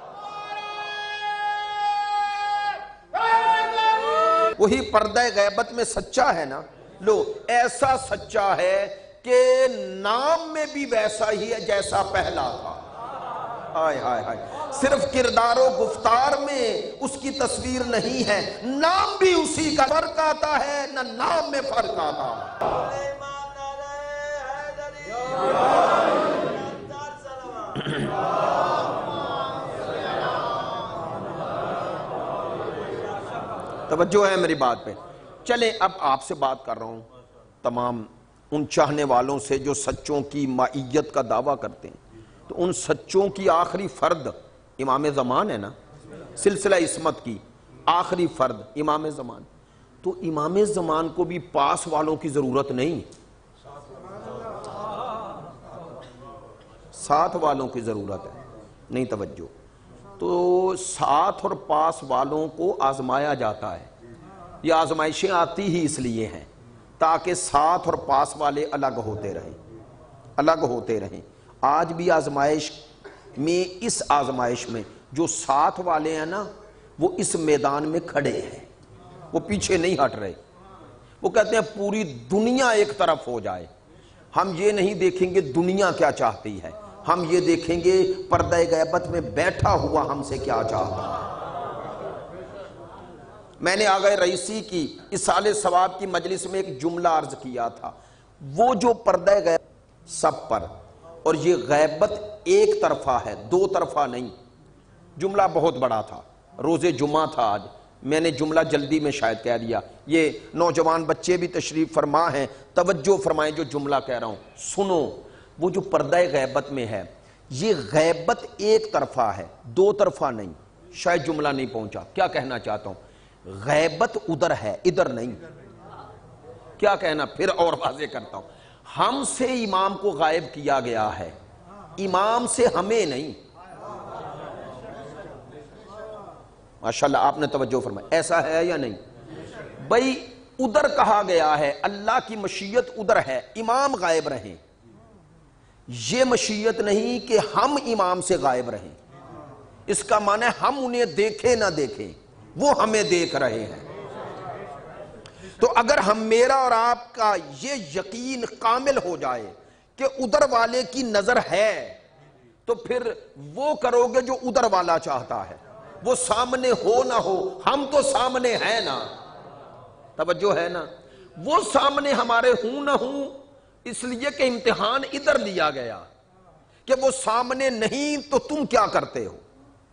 وہی پردہ غیبت میں سچا ہے نا، لو ایسا سچا ہے کہ نام میں بھی ویسا ہی ہے جیسا پہلا تھا۔ آئے آئے آئے صرف کردار و گفتار میں اس کی تصویر نہیں ہے، نام بھی اسی کا، فرق آتا ہے نہ نام میں فرق آتا۔ توجہ ہے میری بات پہ؟ چلیں اب آپ سے بات کر رہا ہوں تمام ان چاہنے والوں سے جو سچوں کی معیت کا دعویٰ کرتے ہیں، تو ان سچوں کی آخری فرد امام زمان ہے نا، سلسلہ عصمت کی آخری فرد امام زمان۔ تو امام زمان کو بھی پاس والوں کی ضرورت نہیں، ساتھ والوں کی ضرورت ہے۔ نہیں توجہ، تو ساتھ اور پاس والوں کو آزمایا جاتا ہے۔ یہ آزمائشیں آتی ہی اس لیے ہیں تاکہ ساتھ اور پاس والے الگ ہوتے رہیں الگ ہوتے رہیں آج بھی آزمائش میں، اس آزمائش میں جو ساتھ والے ہیں نا وہ اس میدان میں کھڑے ہیں، وہ پیچھے نہیں ہٹ رہے۔ وہ کہتے ہیں پوری دنیا ایک طرف ہو جائے، ہم یہ نہیں دیکھیں گے دنیا کیا چاہتی ہے، ہم یہ دیکھیں گے پردہ غیبت میں بیٹھا ہوا ہم سے کیا چاہتا ہے۔ میں نے آغا رئیسی کی اصالِ ثواب کی مجلس میں ایک جملہ عرض کیا تھا، وہ جو پردہ غیبت سب پر، اور یہ غیبت ایک طرفہ ہے، دو طرفہ نہیں۔ جملہ بہت بڑا تھا، روز جمعہ تھا آج، میں نے جملہ جلدی میں شاید کہہ دیا، یہ نوجوان بچے بھی تشریف فرما ہیں، توجہ فرمائیں جو جملہ کہہ رہا ہوں سنو۔ وہ جو پردہ غیبت میں ہے یہ غیبت ایک طرفہ ہے، دو طرفہ نہیں۔ شاید جملہ نہیں پہنچا، کیا کہنا چاہتا ہوں؟ غیبت ادھر ہے، ادھر نہیں۔ کیا کہنا؟ پھر اور واضح کرتا ہوں، ہم سے امام کو غائب کیا گیا ہے، امام سے ہمیں نہیں۔ ماشاءاللہ آپ نے توجہ فرمائی، ایسا ہے یا نہیں بھئی؟ ادھر کہا گیا ہے اللہ کی مشیت ادھر ہے، امام غائب رہیں، یہ مشیت نہیں کہ ہم امام سے غائب رہیں۔ اس کا معنی ہے ہم انہیں دیکھیں نہ دیکھیں، وہ ہمیں دیکھ رہے ہیں۔ تو اگر ہم میرا اور آپ کا یہ یقین کامل ہو جائے کہ ادھر والے کی نظر ہے تو پھر وہ کرو گے جو ادھر والا چاہتا ہے، وہ سامنے ہو نہ ہو، ہم تو سامنے ہیں نا، توجہ ہے نا، وہ سامنے ہمارے ہوں نہ ہوں، اس لیے کہ امتحان ادھر لیا گیا کہ وہ سامنے نہیں تو تم کیا کرتے ہو۔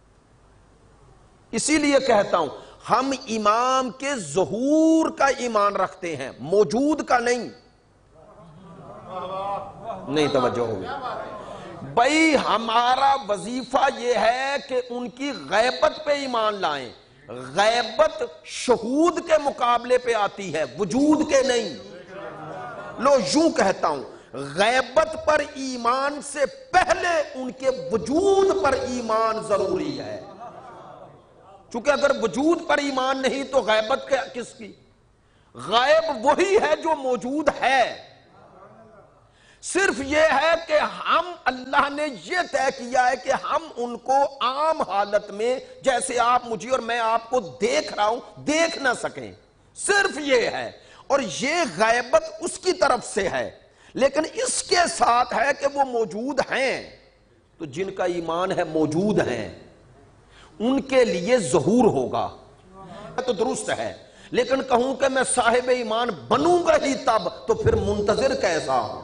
اسی لیے کہتا ہوں ہم امام کے ظہور کا ایمان رکھتے ہیں، موجود کا نہیں۔ نہیں توجہ ہوگی بھائی، ہمارا وظیفہ یہ ہے کہ ان کی غیبت پہ ایمان لائیں. غیبت شہود کے مقابلے پہ آتی ہے، وجود کے نہیں. لو یوں کہتا ہوں، غیبت پر ایمان سے پہلے ان کے وجود پر ایمان ضروری ہے. چونکہ اگر وجود پر ایمان نہیں تو غیبت کس کی؟ غائب وہی ہے جو موجود ہے. صرف یہ ہے کہ ہم، اللہ نے یہ طے کیا ہے کہ ہم ان کو عام حالت میں جیسے آپ مجھے اور میں آپ کو دیکھ رہا ہوں دیکھ نہ سکیں. صرف یہ ہے. اور یہ غیبت اس کی طرف سے ہے، لیکن اس کے ساتھ ہے کہ وہ موجود ہیں. تو جن کا ایمان ہے موجود ہیں ان کے لیے ظہور ہوگا تو درست ہے. لیکن کہوں کہ میں صاحب ایمان بنوں گا ہی تب، تو پھر منتظر کیسا ہوں؟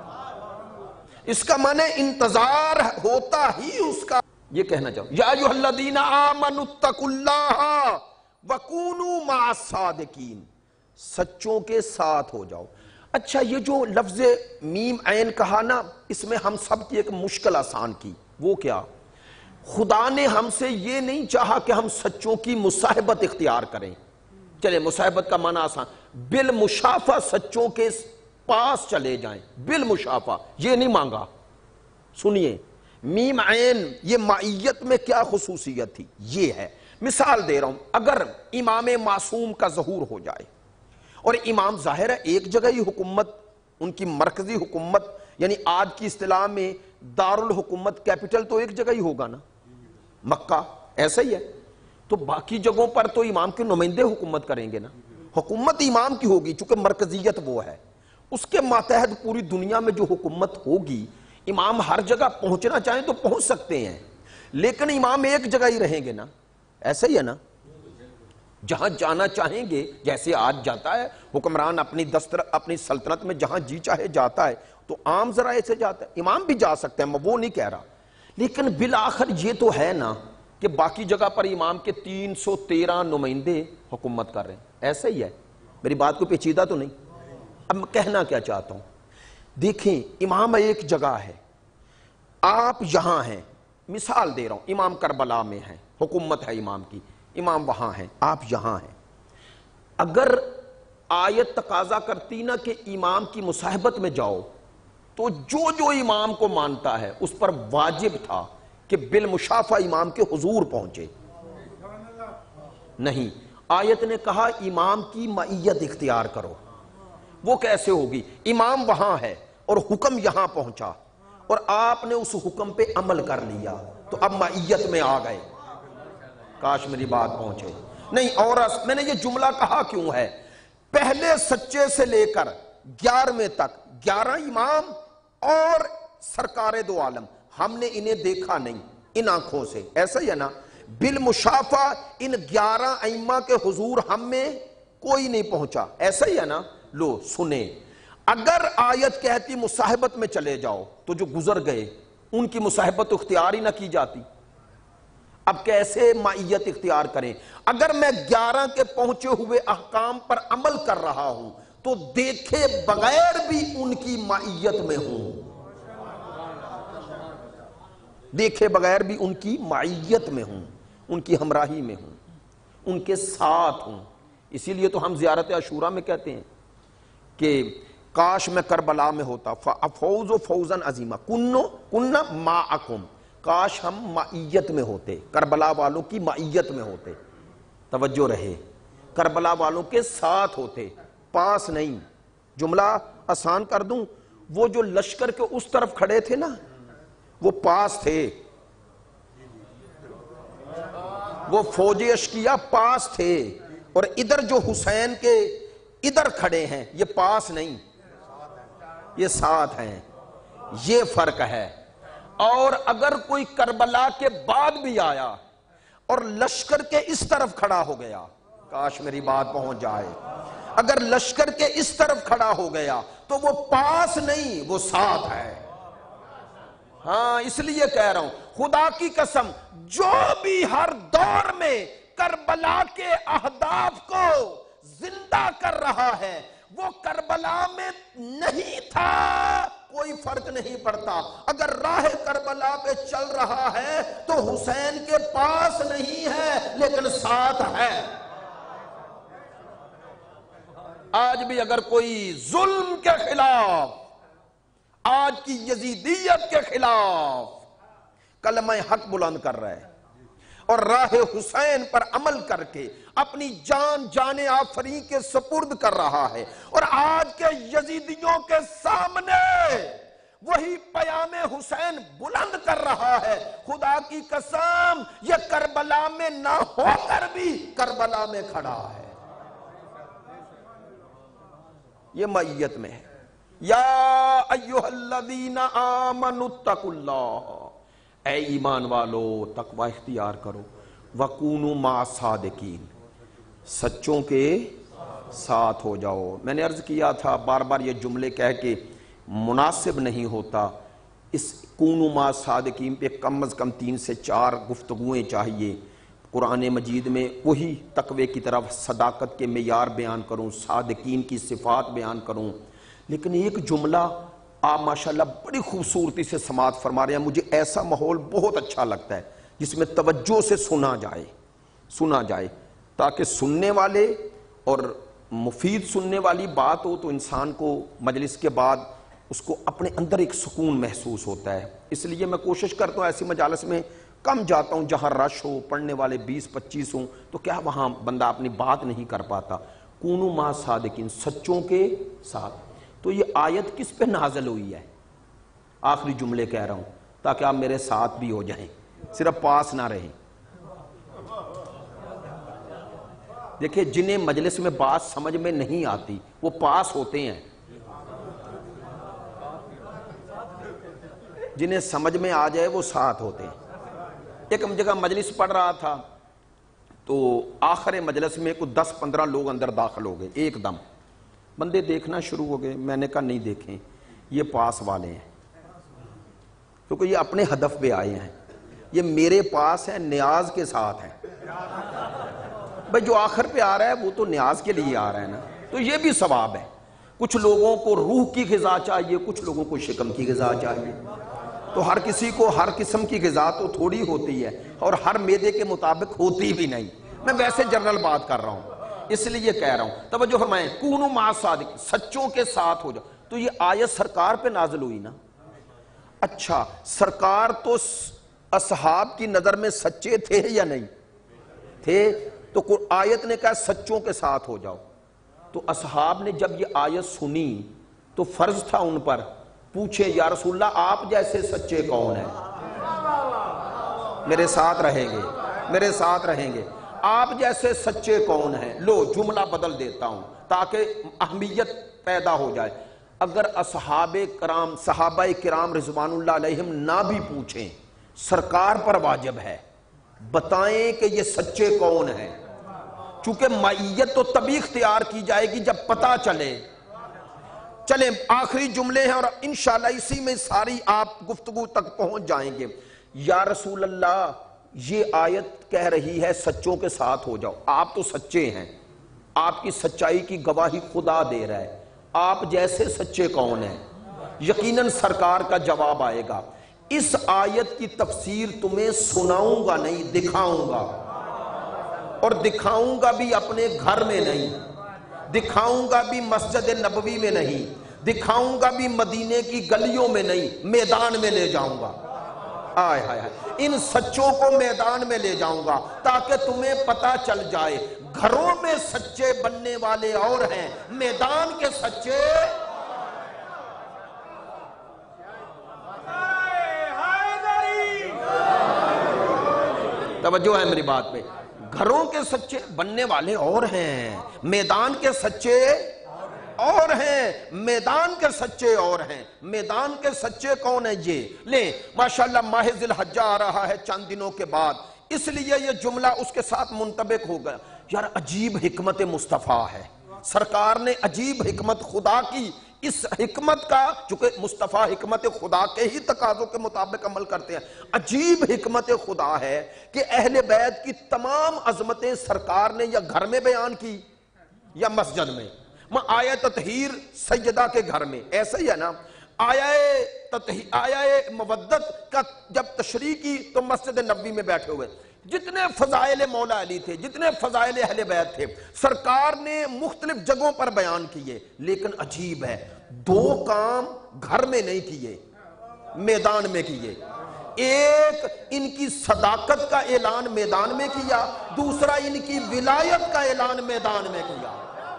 اس کا معنی انتظار ہوتا ہی اس کا. یہ کہنا چاہوں، یا ایھا الذین آمنوا اتقوا اللہ وکونوا مع الصادقین، سچوں کے ساتھ ہو جاؤ. اچھا، یہ جو لفظ میم عین کہا نا، اس میں ہم سب کی ایک مشکل آسان کی. وہ کیا؟ خدا نے ہم سے یہ نہیں چاہا کہ ہم سچوں کی مصاحبت اختیار کریں. چلے، مصاحبت کا معنی آسان، بالمشافہ سچوں کے پاس چلے جائیں. بالمشافہ یہ نہیں مانگا. سنیے، میم عین یہ معیت میں کیا خصوصیت تھی؟ یہ ہے. مثال دے رہا ہوں، اگر امام معصوم کا ظہور ہو جائے، اور امام ظاہر ہے ایک جگہ ہی حکومت، ان کی مرکزی حکومت، یعنی آج کی اصطلاح میں دارالحکومت، کیپٹل تو ایک جگہ ہی ہوگا نا، مکہ. ایسا ہی ہے. تو باقی جگہوں پر تو امام کے نمائندے حکومت کریں گے نا. حکومت امام کی ہوگی چونکہ مرکزیت وہ ہے. اس کے ماتحت پوری دنیا میں جو حکومت ہوگی، امام ہر جگہ پہنچنا چاہیں تو پہنچ سکتے ہیں، لیکن امام ایک جگہ ہی رہیں گے نا. ایسا ہی ہے نا. جہاں جانا چاہیں گے، جیسے آج جاتا ہے حکمران اپنی دستر اپنی سلطنت میں جہاں جی چاہے جاتا ہے، تو عام ذرائع سے جاتا ہے. امام بھی جا سکتے ہیں، میں وہ نہیں کہہ رہا. لیکن بالآخر یہ تو ہے نا کہ باقی جگہ پر امام کے تین سو تیرہ نمائندے حکومت کر رہے ہیں. ایسا ہی ہے. میری بات کو پیچیدہ تو نہیں. اب میں کہنا کیا چاہتا ہوں، دیکھیں، امام ایک جگہ ہے، آپ یہاں ہیں. مثال دے رہا ہوں، امام کربلا میں ہیں، حکومت ہے امام کی، امام وہاں ہیں، آپ یہاں ہیں. اگر آیت تقاضا کرتی نا کہ امام کی مصاحبت میں جاؤ، تو جو جو امام کو مانتا ہے اس پر واجب تھا کہ بالمشافہ امام کے حضور پہنچے. نہیں، آیت نے کہا امام کی معیت اختیار کرو. وہ کیسے ہوگی؟ امام وہاں ہے اور حکم یہاں پہنچا، اور آپ نے اس حکم پہ عمل کر لیا، تو اب معیت میں آ گئے. کاش میری بات پہنچے. نہیں، اور میں نے یہ جملہ کہا کیوں ہے؟ پہلے سچے سے لے کر گیارہویں تک گیارہ امام اور سرکار دو عالم، ہم نے انہیں دیکھا نہیں ان آنکھوں سے. ایسا ہی ہے نا. بالمشافہ ان گیارہ ائمہ کے حضور ہم میں کوئی نہیں پہنچا. ایسا ہی ہے نا. لو سنیں، اگر آیت کہتی مصاحبت میں چلے جاؤ، تو جو گزر گئے ان کی مصاحبت اختیار ہی نہ کی جاتی. اب کیسے معیت اختیار کریں؟ اگر میں گیارہ کے پہنچے ہوئے احکام پر عمل کر رہا ہوں تو دیکھے بغیر بھی ان کی معیت میں ہوں. دیکھے بغیر بھی ان کی معیت میں ہوں، ان کی ہمراہی میں ہوں، ان کے ساتھ ہوں. اسی لیے تو ہم زیارت عاشورہ میں کہتے ہیں کہ کاش میں کربلا میں ہوتا، فَأَفَوْزُ فَوْزًا عَظِيمًا کُنُّ کُنَّ مَعَكُمْ، کاش ہم معیت میں ہوتے، کربلا والوں کی معیت میں ہوتے. توجہ رہے، کربلا والوں کے ساتھ ہوتے، پاس نہیں. جملہ آسان کر دوں، وہ جو لشکر کے اس طرف کھڑے تھے نا، وہ پاس تھے. وہ فوج اشکیا پاس تھے، اور ادھر جو حسین کے ادھر کھڑے ہیں یہ پاس نہیں، یہ ساتھ ہیں. یہ فرق ہے. اور اگر کوئی کربلا کے بعد بھی آیا اور لشکر کے اس طرف کھڑا ہو گیا، کاش میری بات پہنچ جائے، اگر لشکر کے اس طرف کھڑا ہو گیا تو وہ پاس نہیں، وہ ساتھ ہے. ہاں، اس لیے کہہ رہا ہوں، خدا کی قسم، جو بھی ہر دور میں کربلا کے اہداف کو زندہ کر رہا ہے، وہ کربلا میں نہیں تھا کوئی فرق نہیں پڑتا. اگر راہ کربلا پہ چل رہا ہے تو حسین کے پاس نہیں ہے لیکن ساتھ ہے. آج بھی اگر کوئی ظلم کے خلاف، آج کی یزیدیت کے خلاف کلمہ حق بلند کر رہا ہے اور راہ حسین پر عمل کر کے اپنی جان جان آفرین کے سپرد کر رہا ہے، اور آج کے یزیدیوں کے سامنے وہی پیام حسین بلند کر رہا ہے، خدا کی قسم یہ کربلا میں نہ ہو کر بھی کربلا میں کھڑا ہے. یہ معیت میں ہے. یا ایھا الذین آمنوا اتقوا اللہ، اے ایمان والو تقوی اختیار کرو. وَكُونُوا مَعَ الصَّادِقِينَ، سچوں کے ساتھ ہو جاؤ. میں نے عرض کیا تھا بار بار یہ جملے کہہ کے مناسب نہیں ہوتا. اس کونوا مع الصادقین پہ کم از کم تین سے چار گفتگویں چاہیے. قرآن مجید میں وہی تقوی کی طرف صداقت کے معیار بیان کروں، صادقین کی صفات بیان کروں، لیکن ایک جملہ آپ ماشاءاللہ بڑی خوبصورتی سے سماعت فرما رہے ہیں. مجھے ایسا ماحول بہت اچھا لگتا ہے جس میں توجہ سے سنا جائے سنا جائے تاکہ سننے والے اور مفید سننے والی بات ہو تو انسان کو مجلس کے بعد اس کو اپنے اندر ایک سکون محسوس ہوتا ہے. اس لیے میں کوشش کرتا ہوں ایسی مجالس میں کم جاتا ہوں جہاں رش ہو، پڑھنے والے بیس پچیس ہوں، تو کیا وہاں بندہ اپنی بات نہیں کر پاتا. کونوا مع الصادقین، سچوں کے ساتھ. تو یہ آیت کس پہ نازل ہوئی ہے؟ آخری جملے کہہ رہا ہوں تاکہ آپ میرے ساتھ بھی ہو جائیں، صرف پاس نہ رہیں. دیکھیں جنہیں مجلس میں بات سمجھ میں نہیں آتی وہ پاس ہوتے ہیں، جنہیں سمجھ میں آ جائے وہ ساتھ ہوتے ہیں. ایک جگہ مجلس پڑھ رہا تھا تو آخر مجلس میں کچھ دس پندرہ لوگ اندر داخل ہو گئے. ایک دم بندے دیکھنا شروع ہو گئے. میں نے کہا نہیں دیکھیں، یہ پاس والے ہیں کیونکہ یہ اپنے ہدف پہ آئے ہیں. یہ میرے پاس ہے، نیاز کے ساتھ ہے. بھئی جو آخر پہ آ رہا ہے وہ تو نیاز کے لیے آ رہا ہے نا، تو یہ بھی ثواب ہے. کچھ لوگوں کو روح کی غذا چاہیے، کچھ لوگوں کو شکم کی غذا چاہیے. تو ہر کسی کو ہر قسم کی غذا تو تھوڑی ہوتی ہے اور ہر معدے کے مطابق ہوتی بھی نہیں. میں ویسے جنرل بات کر رہا ہوں، اس لیے یہ کہہ رہا ہوں. توجہ فرمائیں، کونوا مع الصادقین، سچوں کے ساتھ ہو جاؤ. تو یہ آیت سرکار پہ نازل ہوئی نا. اچھا سرکار تو اصحاب کی نظر میں سچے تھے یا نہیں تھے؟ تو آیت نے کہا سچوں کے ساتھ ہو جاؤ. تو اصحاب نے جب یہ آیت سنی تو فرض تھا ان پر پوچھے یا رسول اللہ آپ جیسے سچے کون ہیں؟ میرے ساتھ رہیں گے میرے ساتھ رہیں گے آپ جیسے سچے کون ہیں؟ لو جملہ بدل دیتا ہوں تاکہ اہمیت پیدا ہو جائے. اگر اصحاب کرام صحابہ کرام رضوان اللہ علیہم نہ بھی پوچھیں، سرکار پر واجب ہے بتائیں کہ یہ سچے کون ہیں. چونکہ معیت تو تبھی اختیار کی جائے گی جب پتہ چلے. چلیں آخری جملے ہیں اور انشاءاللہ اسی میں ساری آپ گفتگو تک پہنچ جائیں گے. یا رسول اللہ یہ آیت کہہ رہی ہے سچوں کے ساتھ ہو جاؤ، آپ تو سچے ہیں، آپ کی سچائی کی گواہی خدا دے رہا ہے، آپ جیسے سچے کون ہیں؟ یقیناً سرکار کا جواب آئے گا. اس آیت کی تفسیر تمہیں سناؤں گا نہیں، دکھاؤں گا. اور دکھاؤں گا بھی اپنے گھر میں نہیں، دکھاؤں گا بھی مسجد نبوی میں نہیں، دکھاؤں گا بھی مدینے کی گلیوں میں نہیں، میدان میں لے جاؤں گا. آئے ہائے ہائے ان سچوں کو میدان میں لے جاؤں گا تاکہ تمہیں پتہ چل جائے گھروں میں سچے بننے والے اور ہیں، میدان کے سچے. توجہ ہے میری بات پہ. گھروں کے سچے بننے والے اور ہیں، میدان کے سچے اور ہیں، میدان کے سچے اور ہیں. میدان کے سچے کون ہیں؟ یہ لیں ماشاءاللہ ماہ ذی الحجہ آ رہا ہے چند دنوں کے بعد، اس لیے یہ جملہ اس کے ساتھ منطبق ہو گیا. یار عجیب حکمت مصطفیٰ ہے، سرکار نے عجیب حکمت خدا کی. اس حکمت کا چونکہ مصطفیٰ حکمت خدا کے ہی تقاضوں کے مطابق عمل کرتے ہیں. عجیب حکمت خدا ہے کہ اہل بیت کی تمام عظمتیں سرکار نے یا گھر میں بیان کی یا مسجد میں. آیت تطہیر سیدہ کے گھر میں، ایسا ہی ہے نا. آیہ آیہ مودت کا جب تشریح کی تو مسجد نبوی میں بیٹھے ہوئے جتنے فضائل مولا علی تھے، جتنے فضائل اہل بیت تھے، سرکار نے مختلف جگہوں پر بیان کیے، لیکن عجیب ہے دو کام گھر میں نہیں کیے، میدان میں کیے۔ ایک ان کی صداقت کا اعلان میدان میں کیا، دوسرا ان کی ولایت کا اعلان میدان میں کیا۔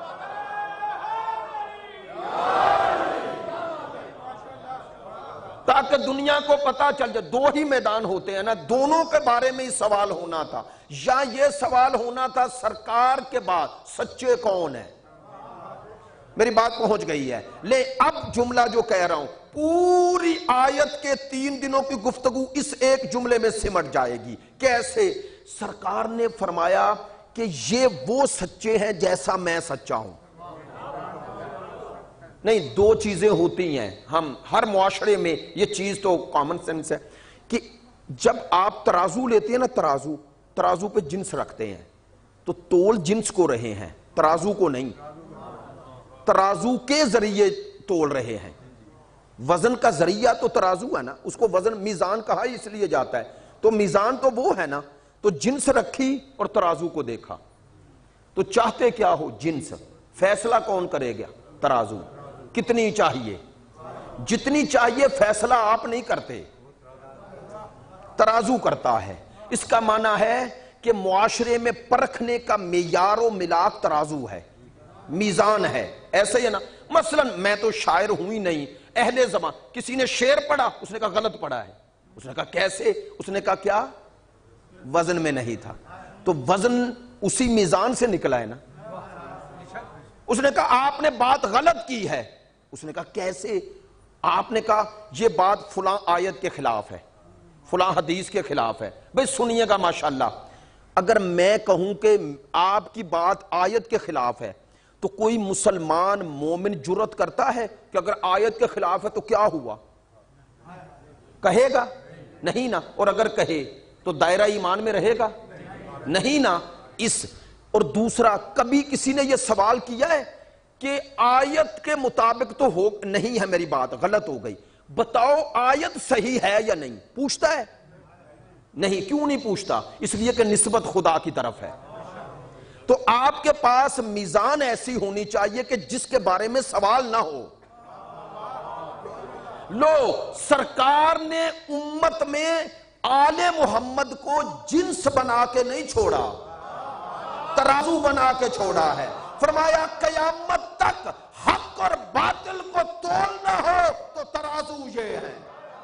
تاکہ دنیا کو پتا چل جائے، دو ہی میدان ہوتے ہیں نا، دونوں کے بارے میں ہی سوال ہونا تھا، یا یہ سوال ہونا تھا سرکار کے بعد سچے کون ہیں۔ میری بات پہنچ گئی ہے، لے اب جملہ جو کہہ رہا ہوں پوری آیت کے تین دنوں کی گفتگو اس ایک جملے میں سمٹ جائے گی۔ کیسے؟ سرکار نے فرمایا کہ یہ وہ سچے ہیں جیسا میں سچا ہوں۔ نہیں، دو چیزیں ہوتی ہیں، ہم ہر معاشرے میں یہ چیز تو کامن سینس ہے کہ جب آپ ترازو لیتے ہیں نا، ترازو ترازو پہ جنس رکھتے ہیں تو تول جنس کو رہے ہیں، ترازو کو نہیں، ترازو کے ذریعے تول رہے ہیں۔ وزن کا ذریعہ تو ترازو ہے نا، اس کو وزن میزان کہا اس لیے جاتا ہے، تو میزان تو وہ ہے نا، تو جنس رکھی اور ترازو کو دیکھا تو چاہتے کیا ہو؟ جنس۔ فیصلہ کون کرے گا؟ ترازو۔ کتنی چاہیے؟ جتنی چاہیے، فیصلہ آپ نہیں کرتے، ترازو کرتا ہے۔ اس کا معنی ہے کہ معاشرے میں پرکھنے کا معیار و ملاک ترازو ہے، میزان ہے۔ ایسے ہی ہے نا، مثلا میں تو شاعر ہوں ہی نہیں، اہل زمان کسی نے شعر پڑھا، اس نے کہا غلط پڑھا ہے، اس نے کہا کیسے؟ اس نے کہا کیا؟ وزن میں نہیں تھا، تو وزن اسی میزان سے نکلا ہے نا۔ اس نے کہا آپ نے بات غلط کی ہے، اس نے کہا کیسے؟ آپ نے کہا یہ بات فلاں آیت کے خلاف ہے، فلاں حدیث کے خلاف ہے۔ بھئی سنیے گا ماشاءاللہ، اگر میں کہوں کہ آپ کی بات آیت کے خلاف ہے تو کوئی مسلمان مومن جرت کرتا ہے کہ اگر آیت کے خلاف ہے تو کیا ہوا؟ کہے گا؟ نہیں نا۔ اور اگر کہے تو دائرہ ایمان میں رہے گا؟ نہیں نا۔ اس اور دوسرا، کبھی کسی نے یہ سوال کیا ہے کہ آیت کے مطابق تو ہو نہیں ہے میری بات، غلط ہو گئی، بتاؤ آیت صحیح ہے یا نہیں؟ پوچھتا ہے؟ نہیں۔ کیوں نہیں پوچھتا؟ اس لیے کہ نسبت خدا کی طرف ہے۔ تو آپ کے پاس میزان ایسی ہونی چاہیے کہ جس کے بارے میں سوال نہ ہو۔ لو، سرکار نے امت میں آل محمد کو جنس بنا کے نہیں چھوڑا، ترازو بنا کے چھوڑا ہے۔ فرمایا قیامت تک حق اور باطل کو تولنا ہو تو ترازو یہ ہے،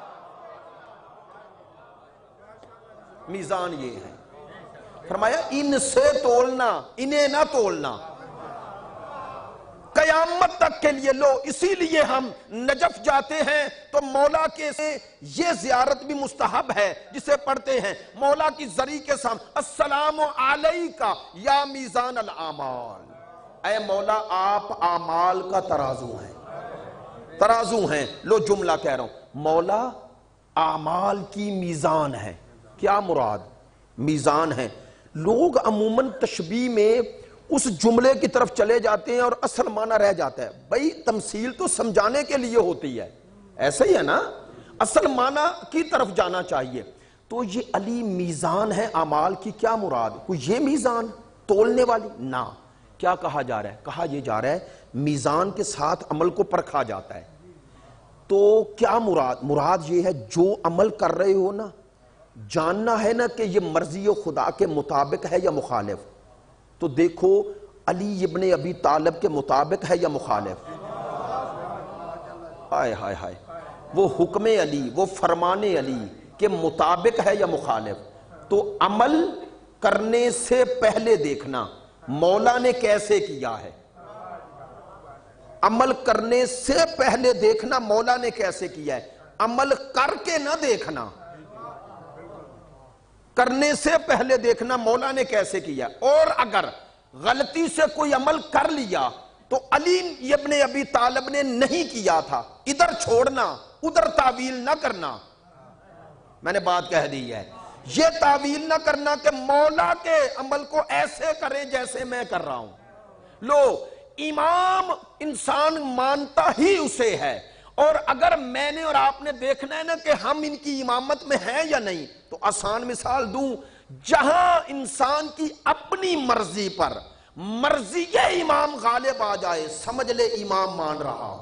میزان یہ ہے۔ فرمایا ان سے تولنا، انہیں نہ تولنا، قیامت تک کے لیے۔ لو، اسی لیے ہم نجف جاتے ہیں تو مولا کے سے یہ زیارت بھی مستحب ہے جسے پڑھتے ہیں مولا کی زری کے سامنے، السلام علیکہ یا میزان الاعمال، اے مولا آپ اعمال کا ترازو ہیں، ترازو ہیں۔ لو جملہ کہہ رہا ہوں، مولا اعمال کی میزان ہے۔ کیا مراد؟ میزان ہے۔ لوگ عموماً تشبیہ میں اس جملے کی طرف چلے جاتے ہیں اور اصل معنی رہ جاتا ہے۔ بھئی تمثیل تو سمجھانے کے لیے ہوتی ہے، ایسا ہی ہے نا، اصل معنی کی طرف جانا چاہیے۔ تو یہ علی میزان ہے اعمال کی، کیا مراد؟ کوئی یہ میزان تولنے والی؟ نہ۔ کیا کہا جا رہا ہے؟ کہا یہ جا رہا ہے میزان کے ساتھ عمل کو پرکھا جاتا ہے۔ تو کیا مراد؟ مراد یہ ہے جو عمل کر رہے ہو نا، جاننا ہے نا کہ یہ مرضی خدا کے مطابق ہے یا مخالف۔ تو دیکھو علی ابن ابی طالب کے مطابق ہے یا مخالف؟ آئے ہائے ہائے، وہ حکم علی، وہ فرمان علی کے مطابق ہے یا مخالف؟ تو عمل کرنے سے پہلے دیکھنا مولا نے کیسے کیا ہے، عمل کرنے سے پہلے دیکھنا مولا نے کیسے کیا ہے، عمل کر کے نہ دیکھنا، کرنے سے پہلے دیکھنا مولا نے کیسے کیا۔ اور اگر غلطی سے کوئی عمل کر لیا تو علی ابن ابی طالب نے نہیں کیا تھا، ادھر چھوڑنا، ادھر تعویل نہ کرنا۔ میں نے بات کہہ دی ہے، یہ تعویل نہ کرنا کہ مولا کے عمل کو ایسے کریں جیسے میں کر رہا ہوں۔ لو، امام انسان مانتا ہی اسے ہے، اور اگر میں نے اور آپ نے دیکھنا ہے نا کہ ہم ان کی امامت میں ہیں یا نہیں، تو آسان مثال دوں، جہاں انسان کی اپنی مرضی پر مرضی امام غالب آ جائے، سمجھ لے امام مان رہا ہو۔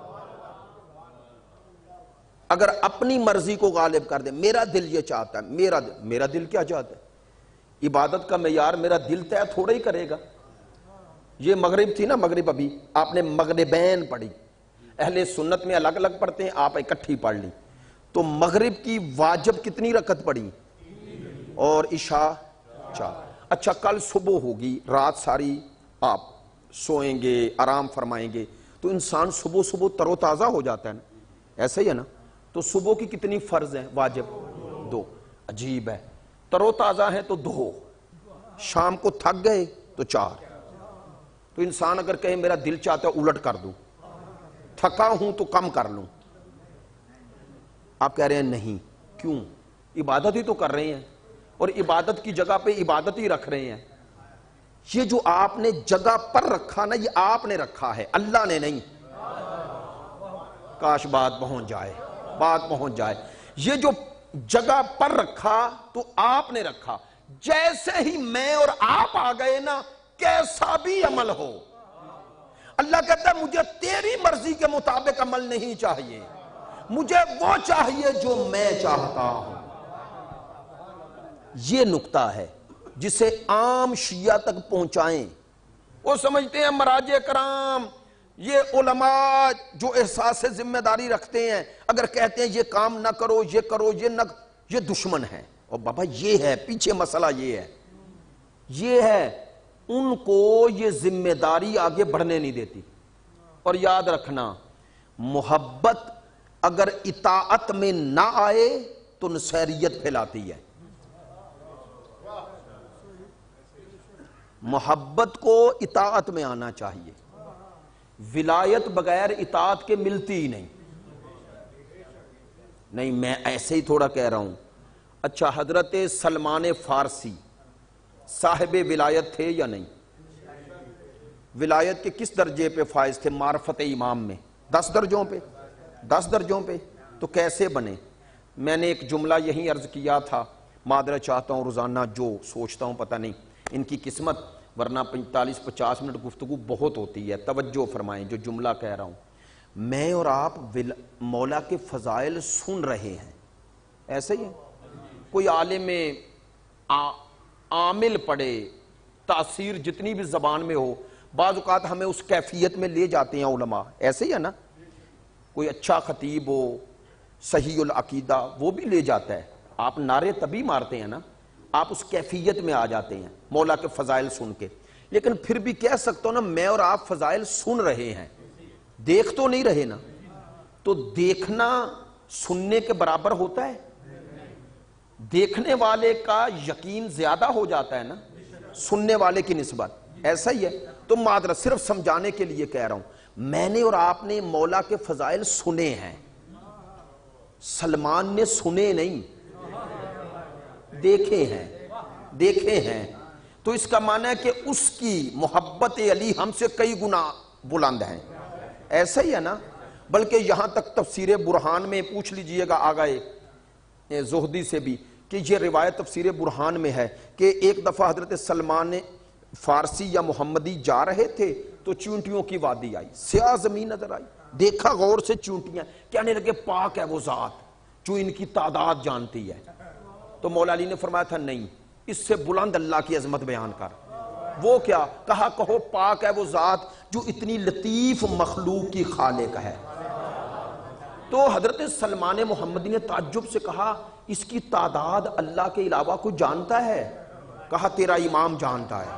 اگر اپنی مرضی کو غالب کر دے، میرا دل یہ چاہتا ہے، میرا دل میرا دل کیا چاہتا ہے؟ عبادت کا معیار میرا دل طے تھوڑا ہی کرے گا۔ یہ مغرب تھی نا، مغرب ابھی آپ نے مغربین پڑھی، اہل سنت میں الگ الگ پڑھتے ہیں، آپ اکٹھی پڑھ لی، تو مغرب کی واجب کتنی رکعت پڑھی اور عشاء چار۔ اچھا کل صبح ہوگی، رات ساری آپ سوئیں گے، آرام فرمائیں گے، تو انسان صبح صبح تر و تازہ ہو جاتا ہے نا، ایسا ہی ہے نا؟ تو صبح کی کتنی فرض ہیں واجب؟ دو۔ عجیب ہے، تر و تازہ ہیں تو دو، شام کو تھک گئے تو چار۔ تو انسان اگر کہے میرا دل چاہتا ہے الٹ کر دوں، تھکا ہوں تو کم کر لوں، آپ کہہ رہے ہیں نہیں، کیوں؟ عبادت ہی تو کر رہے ہیں، اور عبادت کی جگہ پہ عبادت ہی رکھ رہے ہیں۔ یہ جو آپ نے جگہ پر رکھا نا، یہ آپ نے رکھا ہے، اللہ نے نہیں۔ کاش بات پہنچ جائے، بات پہنچ جائے۔ یہ جو جگہ پر رکھا تو آپ نے رکھا، جیسے ہی میں اور آپ آ گئے نا، کیسا بھی عمل ہو، اللہ کہتا ہے مجھے تیری مرضی کے مطابق عمل نہیں چاہیے، مجھے وہ چاہیے جو میں چاہتا ہوں۔ یہ نکتہ ہے جسے عام شیعہ تک پہنچائیں۔ وہ سمجھتے ہیں مراجع کرام، یہ علماء جو احساس ذمہ داری رکھتے ہیں، اگر کہتے ہیں یہ کام نہ کرو، یہ کرو، یہ نہ، یہ دشمن ہے۔ اور بابا یہ ہے، پیچھے مسئلہ یہ ہے، یہ ہے ان کو یہ ذمہ داری آگے بڑھنے نہیں دیتی۔ اور یاد رکھنا، محبت اگر اطاعت میں نہ آئے تو نصیریت پھیلاتی ہے۔ محبت کو اطاعت میں آنا چاہیے، ولایت بغیر اطاعت کے ملتی ہی نہیں۔ نہیں میں ایسے ہی تھوڑا کہہ رہا ہوں۔ اچھا حضرت سلمان فارسی صاحب ولایت تھے یا نہیں؟ ولایت کے کس درجے پہ فائز تھے؟ معرفت امام میں دس درجوں پہ، دس درجوں پہ۔ تو کیسے بنے؟ میں نے ایک جملہ یہیں عرض کیا تھا، معذرت چاہتا ہوں، روزانہ جو سوچتا ہوں پتہ نہیں ان کی قسمت، ورنہ پینتالیس پچاس منٹ گفتگو بہت ہوتی ہے، توجہ فرمائیں جو جملہ کہہ رہا ہوں۔ میں اور آپ مولا کے فضائل سن رہے ہیں، ایسے ہی ہے؟ کوئی عالم عامل پڑھے، تاثیر جتنی بھی زبان میں ہو، بعض اوقات ہمیں اس کیفیت میں لے جاتے ہیں علماء، ایسے ہی ہے نا؟ کوئی اچھا خطیب ہو، صحیح العقیدہ، وہ بھی لے جاتا ہے۔ آپ نعرے تبھی مارتے ہیں نا، آپ اس کیفیت میں آ جاتے ہیں مولا کے فضائل سن کے۔ لیکن پھر بھی کہہ سکتا ہوں نا، میں اور آپ فضائل سن رہے ہیں، دیکھ تو نہیں رہے نا۔ تو دیکھنا سننے کے برابر ہوتا ہے؟ دیکھنے والے کا یقین زیادہ ہو جاتا ہے نا سننے والے کی نسبت، ایسا ہی ہے؟ تو معذرت صرف سمجھانے کے لیے کہہ رہا ہوں، میں نے اور آپ نے مولا کے فضائل سنے ہیں، سلمان نے سنے نہیں، دیکھے ہیں، دیکھے ہیں۔ تو اس کا معنی ہے کہ اس کی محبت علی ہم سے کئی گنا بلند ہیں، ایسا ہی ہے نا؟ بلکہ یہاں تک تفسیر برہان میں پوچھ لیجئے گا آگئے زہدی سے بھی، کہ یہ روایت تفسیر برہان میں ہے کہ ایک دفعہ حضرت سلمان نے فارسی یا محمدی جا رہے تھے تو چونٹیوں کی وادی آئی، سیاہ زمین نظر آئی، دیکھا غور سے چونٹیاں، کہنے لگے پاک ہے وہ ذات جو ان کی تعداد جانتی ہے۔ تو مولا علی نے فرمایا تھا نہیں، اس سے بلند اللہ کی عظمت بیان کر۔ وہ کیا کہا؟ کہو پاک ہے وہ ذات جو اتنی لطیف مخلوق کی خالق ہے۔ تو حضرت سلمان محمدی نے تعجب سے کہا اس کی تعداد اللہ کے علاوہ کوئی جانتا ہے؟ کہا تیرا امام جانتا ہے،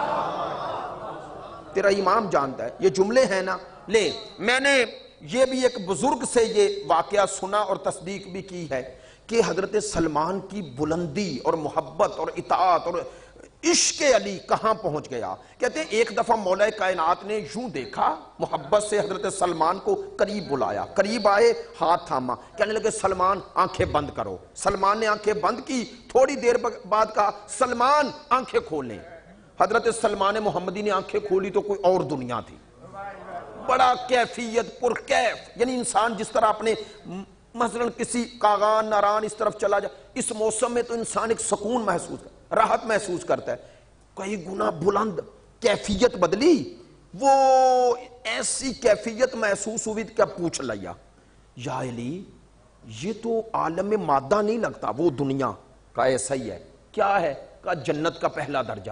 تیرا امام جانتا ہے۔ یہ جملے ہیں نا، لے میں نے یہ بھی ایک بزرگ سے یہ واقعہ سنا اور تصدیق بھی کی ہے کہ حضرت سلمان کی بلندی اور محبت اور اطاعت اور عشق علی کہاں پہنچ گیا۔ کہتے ہیں ایک دفعہ مولا کائنات نے یوں دیکھا، محبت سے حضرت سلمان کو قریب بلایا، قریب آئے، ہاتھ تھاما، کہنے لگے سلمان آنکھیں بند کرو۔ سلمان نے آنکھیں بند کی، تھوڑی دیر بعد کہا سلمان آنکھیں کھولیں۔ حضرت سلمان محمدی نے آنکھیں کھولی تو کوئی اور دنیا تھی، بڑا کیفیت پر کیف، یعنی انسان جس طرح اپنے مثلا کسی کاغان ناران اس طرف چلا جائے، اس موسم میں تو انسان ایک سکون محسوس کرتا ہے، راحت محسوس کرتا ہے، کئی گنا بلند کیفیت بدلی، وہ ایسی کیفیت محسوس ہوئی کیا پوچھ لیا، یا علی یہ تو عالم مادہ نہیں لگتا، وہ دنیا کا ایسا ہی ہے، کیا ہے؟ کہا جنت کا پہلا درجہ،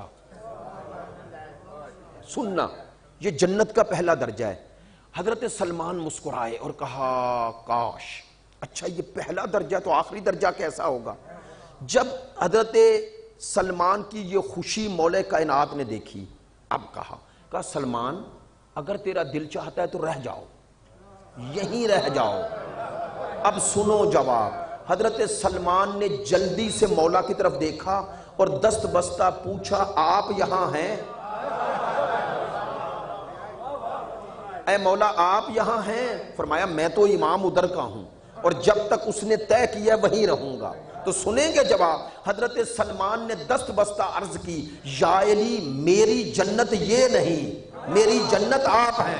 سننا یہ جنت کا پہلا درجہ ہے۔ حضرت سلمان مسکرائے اور کہا کاش، اچھا یہ پہلا درجہ تو آخری درجہ کیسا ہوگا؟ جب حضرت سلمان کی یہ خوشی مولا کائنات نے دیکھی، اب کہا کہا سلمان اگر تیرا دل چاہتا ہے تو رہ جاؤ، یہیں رہ جاؤ۔ اب سنو جواب، حضرت سلمان نے جلدی سے مولا کی طرف دیکھا اور دست بستہ پوچھا آپ یہاں ہیں؟ اے مولا آپ یہاں ہیں؟ فرمایا میں تو امام ادھر کا ہوں اور جب تک اس نے طے کیا وہیں رہوں گا۔ تو سنیں گے جواب، حضرت سلمان نے دست بستہ عرض کی یا علی میری جنت یہ نہیں، میری جنت آپ ہیں۔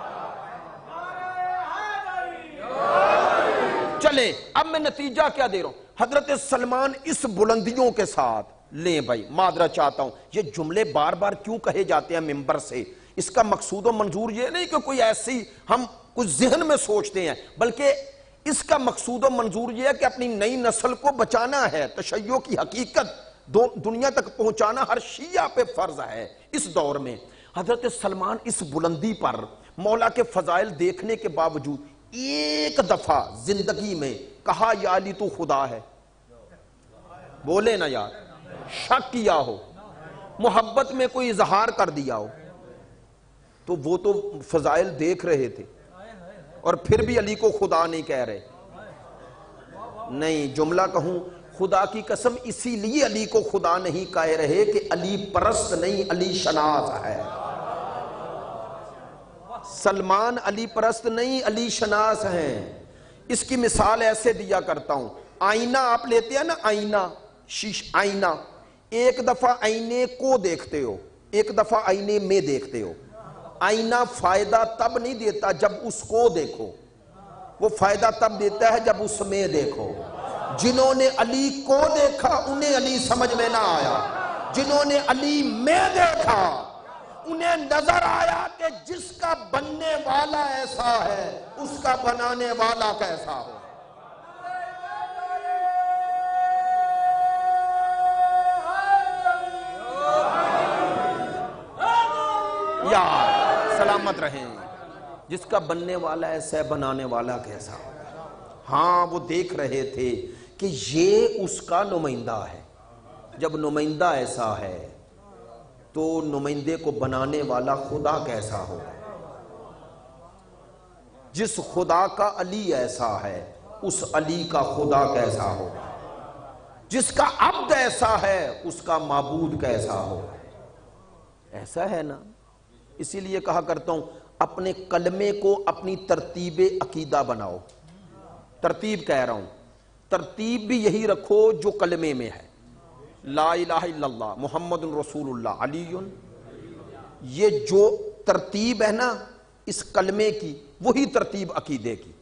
چلیں اب میں نتیجہ کیا دے رہا ہوں، حضرت سلمان اس بلندیوں کے ساتھ لیں بھائی معذرت چاہتا ہوں، یہ جملے بار بار کیوں کہے جاتے ہیں ممبر سے؟ اس کا مقصود و منظور یہ نہیں کہ کوئی ایسی ہم کچھ ذہن میں سوچتے ہیں، بلکہ اس کا مقصود و منظور یہ ہے کہ اپنی نئی نسل کو بچانا ہے، تشیع کی حقیقت دنیا تک پہنچانا ہر شیعہ پہ فرض ہے۔ اس دور میں حضرت سلمان اس بلندی پر مولا کے فضائل دیکھنے کے باوجود ایک دفعہ زندگی میں کہا یا علی تو خدا ہے؟ بولے نا یار، شک کیا ہو، محبت میں کوئی اظہار کر دیا ہو، تو وہ تو فضائل دیکھ رہے تھے اور پھر بھی علی کو خدا نہیں کہہ رہے۔ نہیں، جملہ کہوں خدا کی قسم اسی لیے علی کو خدا نہیں کہہ رہے کہ علی پرست نہیں، علی شناس ہے۔ سلمان علی پرست نہیں، علی شناس ہیں۔ اس کی مثال ایسے دیا کرتا ہوں، آئینہ آپ لیتے ہیں نا، آئینہ شیش آئینہ، ایک دفعہ آئینے کو دیکھتے ہو، ایک دفعہ آئینے میں دیکھتے ہو۔ آئینہ فائدہ تب نہیں دیتا جب اس کو دیکھو، وہ فائدہ تب دیتا ہے جب اس میں دیکھو۔ جنہوں نے علی کو دیکھا انہیں علی سمجھ میں نہ آیا، جنہوں نے علی میں دیکھا انہیں نظر آیا کہ جس کا بننے والا ایسا ہے اس کا بنانے والا کیسا ہو۔ یار سلامت رہیں، جس کا بننے والا ایسا ہے بنانے والا کیسا ہو۔ ہاں وہ دیکھ رہے تھے کہ یہ اس کا نمائندہ ہے، جب نمائندہ ایسا ہے تو نمائندے کو بنانے والا خدا کیسا ہو۔ جس خدا کا علی ایسا ہے اس علی کا خدا کیسا ہو، جس کا عبد ایسا ہے اس کا معبود کیسا ہو۔ ایسا ہے نا، اسی لیے کہا کرتا ہوں اپنے کلمے کو اپنی ترتیب عقیدہ بناؤ۔ ترتیب کہہ رہا ہوں، ترتیب بھی یہی رکھو جو کلمے میں ہے، لا الہ الا اللہ محمد رسول اللہ علی، یہ جو ترتیب ہے نا اس کلمے کی وہی ترتیب عقیدے کی۔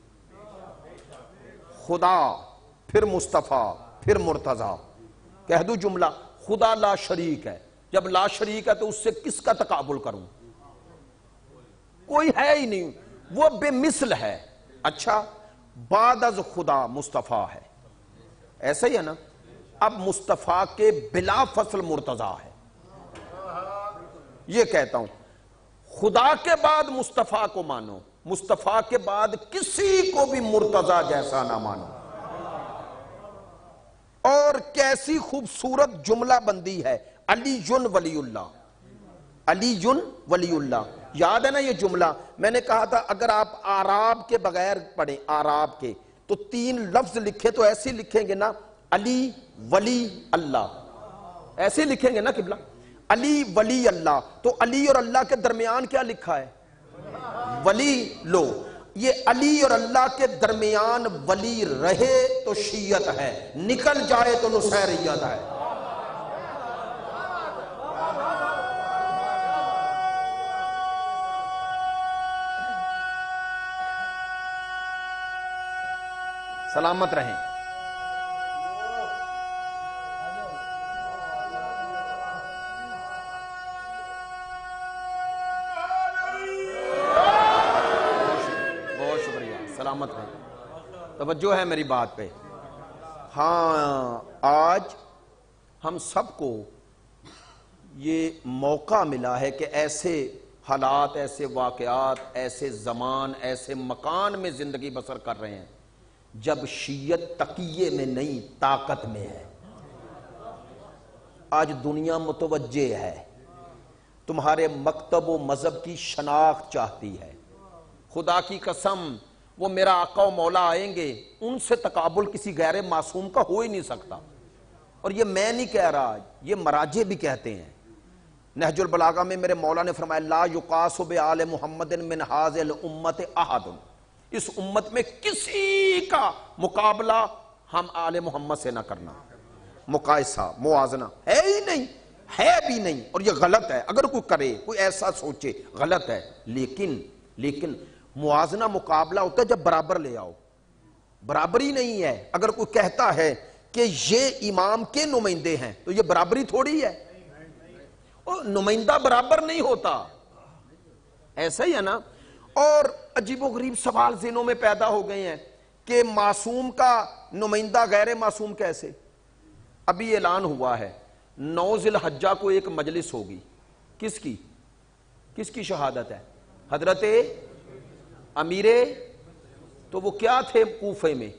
خدا پھر مصطفیٰ پھر مرتضیٰ، کہہ دوں جملہ، خدا لا شریک ہے، جب لا شریک ہے تو اس سے کس کا تقابل کروں؟ کوئی ہے ہی نہیں، وہ بے مثل ہے۔ اچھا بعد از خدا مصطفیٰ ہے، ایسا ہی ہے نا، اب مصطفیٰ کے بلا فصل مرتضیٰ ہے۔ یہ کہتا ہوں خدا کے بعد مصطفیٰ کو مانو، مصطفیٰ کے بعد کسی کو بھی مرتضیٰ جیسا نہ مانو۔ اور کیسی خوبصورت جملہ بندی ہے، علی ولی اللہ، علی ولی اللہ۔ یاد ہے نا یہ جملہ، میں نے کہا تھا اگر آپ آراب کے بغیر پڑھیں، آراب کے، تو تین لفظ لکھے تو ایسے لکھیں گے نا، علی ولی اللہ، ایسے لکھیں گے نا قبلہ، علی ولی اللہ۔ تو علی اور اللہ کے درمیان کیا لکھا ہے؟ ولی۔ لو یہ علی اور اللہ کے درمیان ولی رہے تو شیعت ہے، نکل جائے تو نصیریت ہے۔ سلامت رہیں. بہت شکریہ, سلامت رہیں. توجہ ہے میری بات پہ. ہاں, آج ہم سب کو یہ موقع ملا ہے کہ ایسے حالات, ایسے واقعات, ایسے زمان, ایسے مکان میں زندگی بسر کر رہے ہیں جب شیعت تقیے میں نہیں طاقت میں ہے. آج دنیا متوجہ ہے, تمہارے مکتب و مذہب کی شناخت چاہتی ہے. خدا کی قسم وہ میرا آقا و مولا آئیں گے, ان سے تقابل کسی غیر معصوم کا ہو ہی نہیں سکتا. اور یہ میں نہیں کہہ رہا, یہ مراجع بھی کہتے ہیں. نہج البلاغہ میں میرے مولا نے فرمایا لا یقاس بآل محمد من ھذہ الامت احد, اس امت میں کسی کا مقابلہ ہم آل محمد سے نہ کرنا. مقایسہ, موازنہ ہے ہی نہیں, ہے بھی نہیں, اور یہ غلط ہے. اگر کوئی کرے, کوئی ایسا سوچے, غلط ہے. لیکن لیکن موازنہ مقابلہ ہوتا ہے جب برابر لے آؤ. برابری نہیں ہے. اگر کوئی کہتا ہے کہ یہ امام کے نمائندے ہیں تو یہ برابری تھوڑی ہے. اور نمائندہ برابر نہیں ہوتا, ایسا ہی ہے نا. اور عجیب و غریب سوال ذہنوں میں پیدا ہو گئے ہیں کہ معصوم کا نمائندہ غیر معصوم کیسے. ابھی اعلان ہوا ہے نو ذی الحجہ کو ایک مجلس ہوگی. کس کی کس کی شہادت ہے؟ حضرت امیر, تو وہ کیا تھے کوفے میں,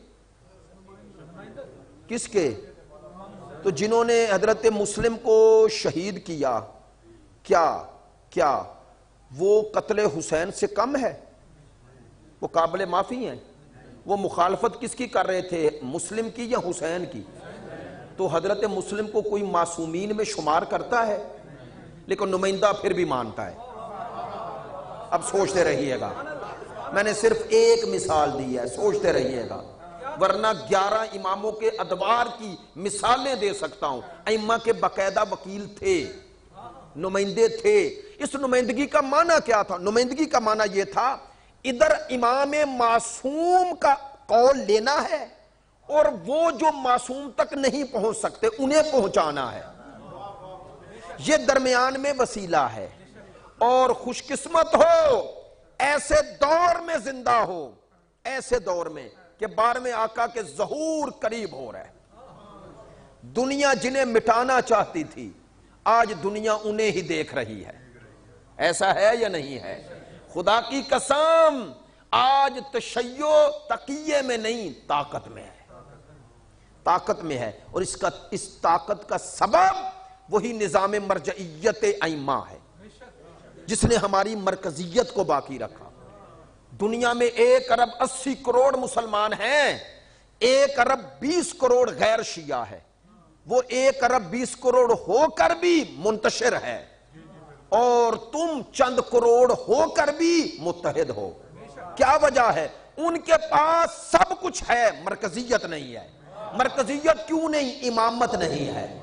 کس کے؟ تو جنہوں نے حضرت مسلم کو شہید کیا, کیا کیا وہ قتل حسین سے کم ہے؟ وہ قابل معافی ہیں. وہ مخالفت کس کی کر رہے تھے, مسلم کی یا حسین کی؟ تو حضرت مسلم کو کوئی معصومین میں شمار کرتا ہے, لیکن نمائندہ پھر بھی مانتا ہے. اب سوچتے رہیے گا, میں نے صرف ایک مثال دی ہے, سوچتے رہیے گا, ورنہ گیارہ اماموں کے ادوار کی مثالیں دے سکتا ہوں. ائمہ کے باقاعدہ وکیل تھے, نمائندے تھے. اس نمائندگی کا معنی کیا تھا؟ نمائندگی کا معنی یہ تھا ادھر امام معصوم کا قول لینا ہے اور وہ جو معصوم تک نہیں پہنچ سکتے انہیں پہنچانا ہے. یہ درمیان میں وسیلہ ہے. اور خوش قسمت ہو, ایسے دور میں زندہ ہو, ایسے دور میں کہ بارہویں آقا کے ظہور قریب ہو رہا ہے. دنیا جنہیں مٹانا چاہتی تھی آج دنیا انہیں ہی دیکھ رہی ہے. ایسا ہے یا نہیں ہے؟ خدا کی قسم آج تشیع تقیے میں نہیں طاقت میں ہے, طاقت میں ہے. اور اس کا اس طاقت کا سبب وہی نظام مرجعیت ائمہ ہے جس نے ہماری مرکزیت کو باقی رکھا. دنیا میں ایک ارب اسی کروڑ مسلمان ہیں, ایک ارب بیس کروڑ غیر شیعہ ہے. وہ ایک ارب بیس کروڑ ہو کر بھی منتشر ہے, اور تم چند کروڑ ہو کر بھی متحد ہو. کیا وجہ ہے؟ ان کے پاس سب کچھ ہے, مرکزیت نہیں ہے. مرکزیت کیوں نہیں؟ امامت نہیں ہے.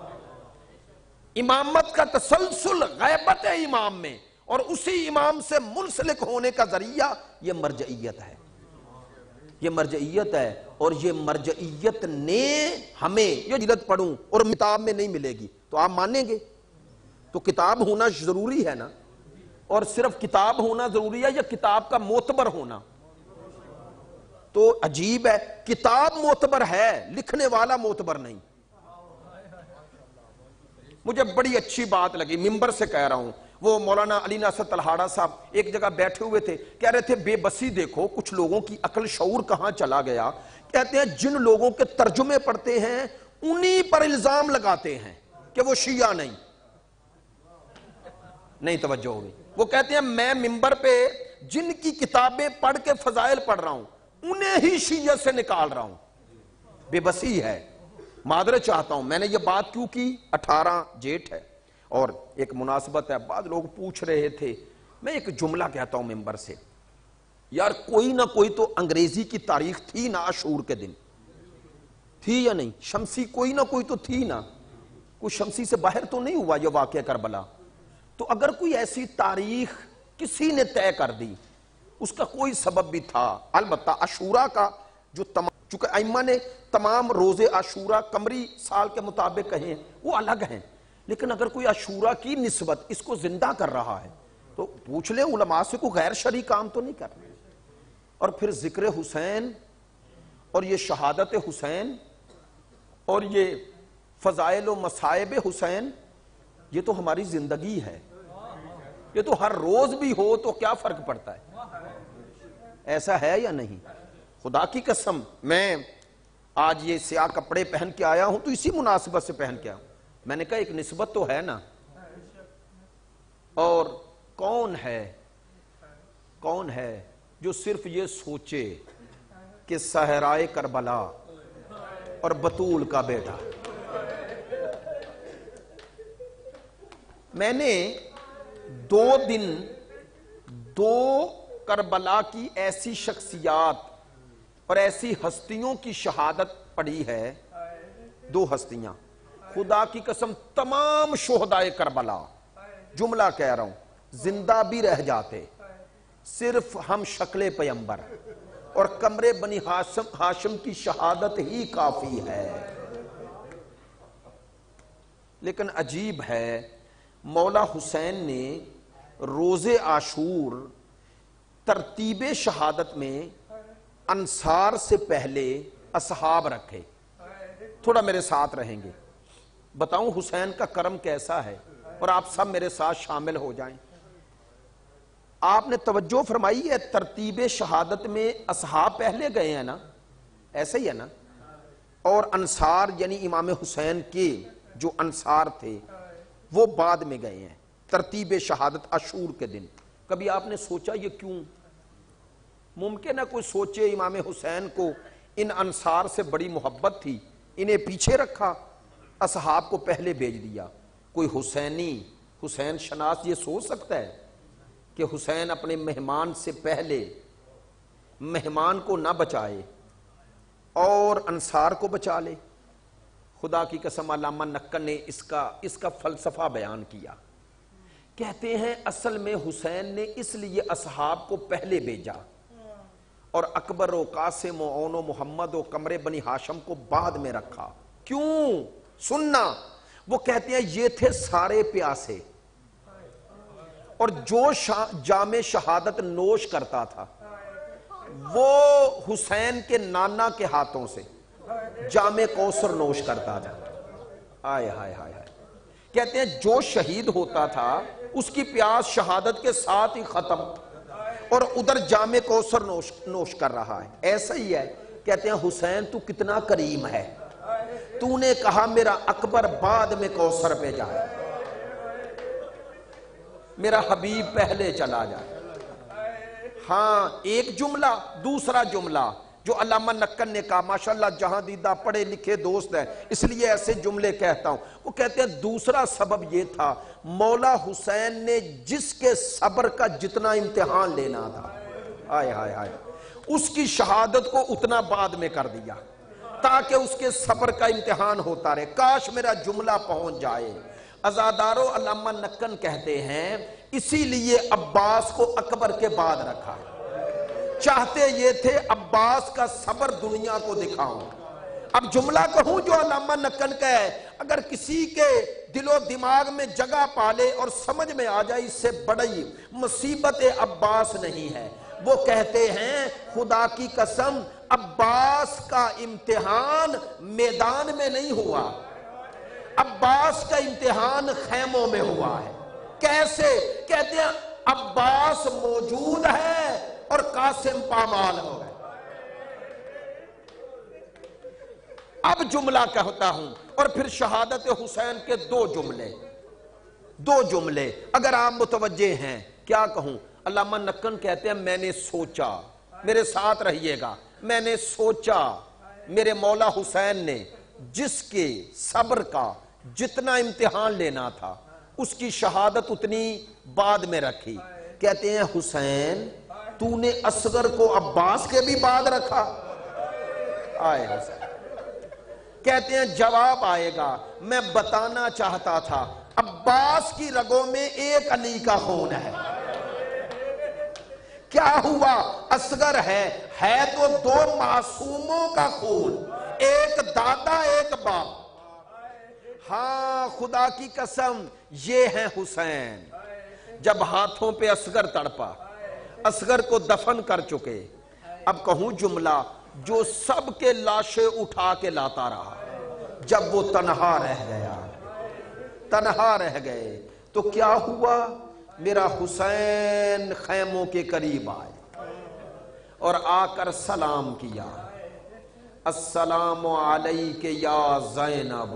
امامت کا تسلسل غیبت ہے امام میں, اور اسی امام سے منسلک ہونے کا ذریعہ یہ مرجعیت ہے. یہ مرجعیت ہے, اور یہ مرجعیت نے ہمیں, یہ جلد پڑھوں اور کتاب میں نہیں ملے گی تو آپ مانیں گے؟ تو کتاب ہونا ضروری ہے نا. اور صرف کتاب ہونا ضروری ہے یا کتاب کا معتبر ہونا؟ تو عجیب ہے, کتاب معتبر ہے, لکھنے والا معتبر نہیں. مجھے بڑی اچھی بات لگی, ممبر سے کہہ رہا ہوں. وہ مولانا علی ناصر تلہاڑا صاحب ایک جگہ بیٹھے ہوئے تھے, کہہ رہے تھے بے بسی دیکھو کچھ لوگوں کی عقل شعور کہاں چلا گیا. کہتے ہیں جن لوگوں کے ترجمے پڑھتے ہیں انہی پر الزام لگاتے ہیں کہ وہ شیعہ نہیں. نہیں توجہ ہوگی. وہ کہتے ہیں میں ممبر پہ جن کی کتابیں پڑھ کے فضائل پڑھ رہا ہوں انہیں ہی شیعت سے نکال رہا ہوں. بے بسی ہے. معذرت چاہتا ہوں, میں نے یہ بات کیوں کی؟ اٹھارہ جیٹھ ہے اور ایک مناسبت ہے. بعض لوگ پوچھ رہے تھے, میں ایک جملہ کہتا ہوں ممبر سے, یار کوئی نہ کوئی تو انگریزی کی تاریخ تھی نا عاشور کے دن, تھی یا نہیں؟ شمسی کوئی نہ کوئی تو تھی نا, کوئی شمسی سے باہر تو نہیں ہوا یہ واقعہ کربلا. تو اگر کوئی ایسی تاریخ کسی نے طے کر دی اس کا کوئی سبب بھی تھا. البتہ عاشورہ کا جو تمام چونکہ ائمہ نے تمام روزے عاشورہ قمری سال کے مطابق کہے ہیں وہ الگ ہیں، لیکن اگر کوئی عاشورہ کی نسبت اس کو زندہ کر رہا ہے تو پوچھ لیں علماء سے، کوئی غیر شرعی کام تو نہیں کرنا۔ اور پھر ذکر حسین اور یہ شہادت حسین اور یہ فضائل و مصائب حسین، یہ تو ہماری زندگی ہے، یہ تو ہر روز بھی ہو تو کیا فرق پڑتا ہے؟ ایسا ہے یا نہیں؟ خدا کی قسم میں آج یہ سیاہ کپڑے پہن کے آیا ہوں تو اسی مناسبت سے پہن کے آیا ہوں۔ میں نے کہا ایک نسبت تو ہے نا۔ اور کون ہے کون ہے جو صرف یہ سوچے کہ صحرائے کربلا اور بطول کا بیٹا؟ میں نے دو دن دو کربلا کی ایسی شخصیات اور ایسی ہستیوں کی شہادت پڑھی ہے، دو ہستیاں، خدا کی قسم تمام شہدائے کربلا، جملہ کہہ رہا ہوں، زندہ بھی رہ جاتے، صرف ہم شکل پیمبر اور کمرے بنی ہاشم ہاشم کی شہادت ہی کافی ہے۔ لیکن عجیب ہے، مولا حسین نے روز عاشور ترتیب شہادت میں انصار سے پہلے اصحاب رکھے۔ تھوڑا میرے ساتھ رہیں گے، بتاؤں حسین کا کرم کیسا ہے، اور آپ سب میرے ساتھ شامل ہو جائیں۔ آپ نے توجہ فرمائی ہے ترتیب شہادت میں اصحاب پہلے گئے ہیں نا، ایسے ہی ہے نا، اور انصار یعنی امام حسین کے جو انصار تھے وہ بعد میں گئے ہیں ترتیب شہادت عاشور کے دن۔ کبھی آپ نے سوچا یہ کیوں؟ ممکن ہے کوئی سوچے امام حسین کو ان انصار سے بڑی محبت تھی، انہیں پیچھے رکھا، اصحاب کو پہلے بھیج دیا۔ کوئی حسینی حسین شناس یہ سوچ سکتا ہے کہ حسین اپنے مہمان سے پہلے مہمان کو نہ بچائے اور انصار کو بچا لے؟ خدا کی قسم علامہ نکن نے اس کا اس کا فلسفہ بیان کیا۔ کہتے ہیں اصل میں حسین نے اس لیے اصحاب کو پہلے بھیجا اور اکبر و قاسم و اون و محمد و قمر بنی ہاشم کو بعد میں رکھا۔ کیوں؟ سننا، وہ کہتے ہیں یہ تھے سارے پیاسے، اور جو جام شہادت نوش کرتا تھا وہ حسین کے نانا کے ہاتھوں سے جام کوثر نوش کرتا تھا۔ آئے ہائے ہائے ہائے، کہتے ہیں جو شہید ہوتا تھا اس کی پیاس شہادت کے ساتھ ہی ختم، اور ادھر جام کوثر نوش نوش کر رہا ہے۔ ایسا ہی ہے، کہتے ہیں حسین تو کتنا کریم ہے، تو نے کہا میرا اکبر بعد میں کوثر پہ جائے، میرا حبیب پہلے چلا جائے۔ ہاں ایک جملہ، دوسرا جملہ جو علامہ نکن نے کہا، ماشاءاللہ جہاں دیدہ پڑھے لکھے دوست ہیں اس لیے ایسے جملے کہتا ہوں، وہ کہتے ہیں دوسرا سبب یہ تھا مولا حسین نے جس کے صبر کا جتنا امتحان لینا تھا، آئے ہائے ہائے، اس کی شہادت کو اتنا بعد میں کر دیا تاکہ اس کے صبر کا امتحان ہوتا رہے۔ کاش میرا جملہ پہنچ جائے۔ ازادارو علامہ نکن کہتے ہیں اسی لیے عباس کو اکبر کے بعد رکھا، چاہتے یہ تھے عباس کا صبر دنیا کو دکھاؤں۔ اب جملہ کہوں جو علامہ نکن کا ہے، اگر کسی کے دل و دماغ میں جگہ پالے اور سمجھ میں آ جائے، اس سے بڑی مصیبت عباس نہیں ہے۔ وہ کہتے ہیں خدا کی قسم عباس کا امتحان میدان میں نہیں ہوا، عباس کا امتحان خیموں میں ہوا ہے۔ کیسے؟ کہتے ہیں عباس موجود ہے اور قاسم پامال ہو گئے۔ اب جملہ کہتا ہوں، اور پھر شہادت حسین کے دو جملے دو جملے اگر آپ متوجہ ہیں، کیا کہوں؟ علامہ نکن کہتے ہیں میں نے سوچا، میرے ساتھ رہیے گا، میں نے سوچا میرے مولا حسین نے جس کے صبر کا جتنا امتحان لینا تھا اس کی شہادت اتنی بعد میں رکھی۔ کہتے ہیں حسین تو نے اصغر کو عباس کے بھی بعد رکھا؟ آئے حسین، کہتے ہیں جواب آئے گا، میں بتانا چاہتا تھا عباس کی رگوں میں ایک علی کا خون ہے۔ کیا ہوا؟ اصغر ہے ہے تو دو معصوموں کا خون، ایک دادا ایک باپ۔ ہاں خدا کی قسم یہ ہیں حسین۔ جب ہاتھوں پہ اصغر تڑپا، اصغر کو دفن کر چکے، اب کہوں جملہ جو سب کے لاشیں اٹھا کے لاتا رہا، جب وہ تنہا رہ گیا، تنہا رہ گئے تو کیا ہوا؟ میرا حسین خیموں کے قریب آئے اور آ کر سلام کیا، السلام علیک یا زینب۔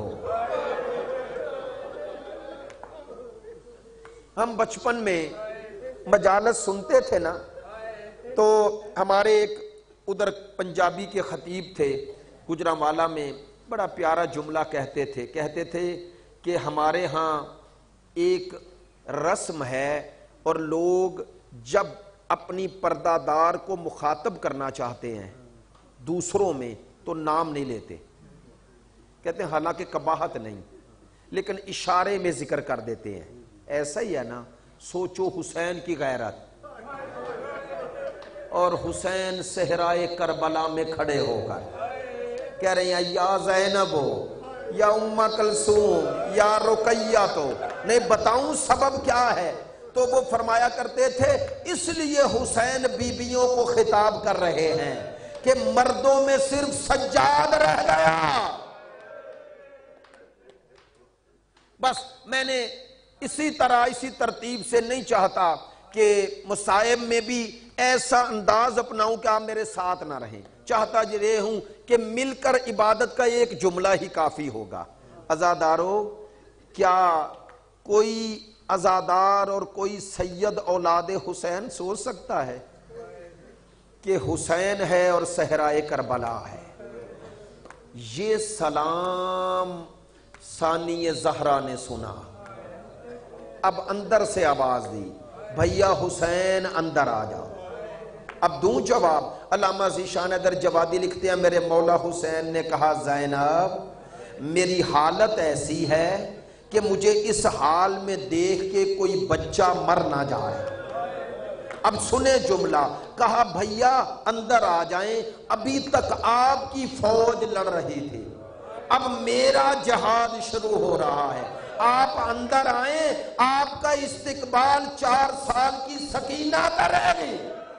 ہم بچپن میں مجالس سنتے تھے نا، تو ہمارے ایک ادھر پنجابی کے خطیب تھے گجرانوالہ میں، بڑا پیارا جملہ کہتے تھے، کہتے تھے کہ ہمارے ہاں ایک رسم ہے اور لوگ جب اپنی پردہ دار کو مخاطب کرنا چاہتے ہیں دوسروں میں تو نام نہیں لیتے، کہتے ہیں حالانکہ قباحت نہیں لیکن اشارے میں ذکر کر دیتے ہیں۔ ایسا ہی ہے نا، سوچو حسین کی غیرت، اور حسین صحرائے کربلا میں کھڑے ہو کر کہہ رہے ہیں یا زینب یا ام کلثوم یا رقیہ، تو نہیں بتاؤں سبب کیا ہے؟ تو وہ فرمایا کرتے تھے اس لیے حسین بیویوں کو خطاب کر رہے ہیں کہ مردوں میں صرف سجاد رہ گیا۔ بس میں نے اسی طرح اسی ترتیب سے نہیں چاہتا کہ مصائب میں بھی ایسا انداز اپناؤں کہ آپ میرے ساتھ نہ رہیں، چاہتا یہ ہوں کہ مل کر عبادت کا ایک جملہ ہی کافی ہوگا۔ عزادارو، کیا کوئی عزادار اور کوئی سید اولاد حسین سوچ سکتا ہے کہ حسین ہے اور صحرائے کربلا ہے؟ یہ سلام ثانی زہرا نے سنا، اب اندر سے آواز دی بھیا حسین اندر آ جاؤ۔ اب دوں جواب؟ علامہ ذیشان حیدر جوادی لکھتے ہیں میرے مولا حسین نے کہا زینب میری حالت ایسی ہے کہ مجھے اس حال میں دیکھ کے کوئی بچہ مر نہ جائے۔ اب سنیں جملہ، کہا بھیا اندر آ جائیں، ابھی تک آپ کی فوج لڑ رہی تھی، اب میرا جہاد شروع ہو رہا ہے، آپ اندر آئیں، آپ کا استقبال چار سال کی سکینہ کرے گی۔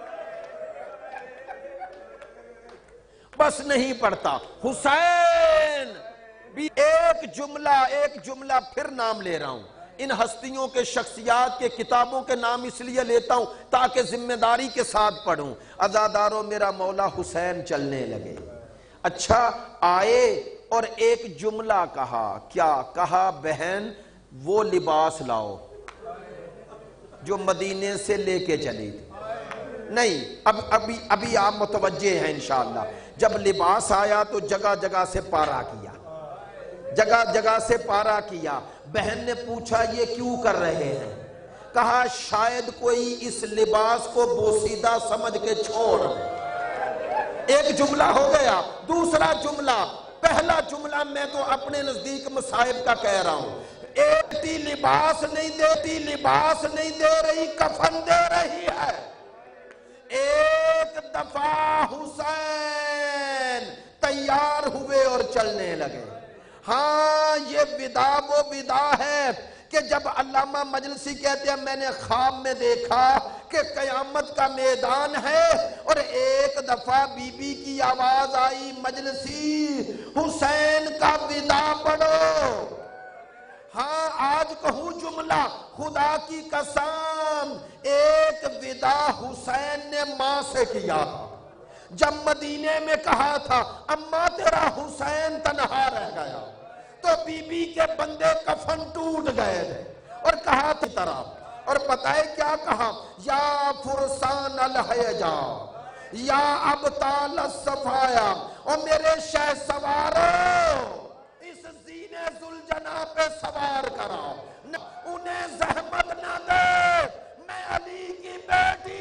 بس نہیں پڑھتا حسین بھی ایک جملہ ایک جملہ پھر نام لے رہا ہوں، ان ہستیوں کے شخصیات کے کتابوں کے نام اس لیے لیتا ہوں تاکہ ذمہ داری کے ساتھ پڑھوں۔ عزادارو میرا مولا حسین چلنے لگے، اچھا آئے اور ایک جملہ کہا، کیا کہا؟ بہن وہ لباس لاؤ جو مدینے سے لے کے چلی تھی۔ نہیں اب ابھی ابھی آپ متوجہ ہیں انشاءاللہ۔ جب لباس آیا تو جگہ جگہ سے پارا کیا، جگہ جگہ سے پارا کیا۔ بہن نے پوچھا یہ کیوں کر رہے ہیں؟ کہا شاید کوئی اس لباس کو بوسیدہ سمجھ کے چھوڑ۔ ایک جملہ ہو گیا۔ دوسرا جملہ، پہلا جملہ میں تو اپنے نزدیک مصائب کا کہہ رہا ہوں، ایک تی لباس نہیں دیتی، لباس نہیں دے رہی، کفن دے رہی ہے۔ ایک دفعہ حسین تیار ہوئے اور چلنے لگے۔ ہاں یہ ودا وہ ودا ہے کہ جب علامہ مجلسی کہتے ہیں میں نے خواب میں دیکھا کہ قیامت کا میدان ہے اور ایک دفعہ بی بی کی آواز آئی مجلسی حسین کا ودا پڑھو۔ ہاں آج کہوں جملہ خدا کی قسم، ایک ودا حسین نے ماں سے کیا تھا جب مدینے میں کہا تھا اماں تیرا حسین تنہا رہ گیا تو بی بی کے بندے کفن ٹوٹ گئے تھے اور کہا تھی طرح، اور پتہ ہے کیا کہا؟ یا فرسان الحیجا یا ابطال الصفایا، اور میرے شہ سوارو اس زینے ذوالجناح پہ سوار کراؤ، انہیں زحمت نہ دے، میں علی کی بیٹی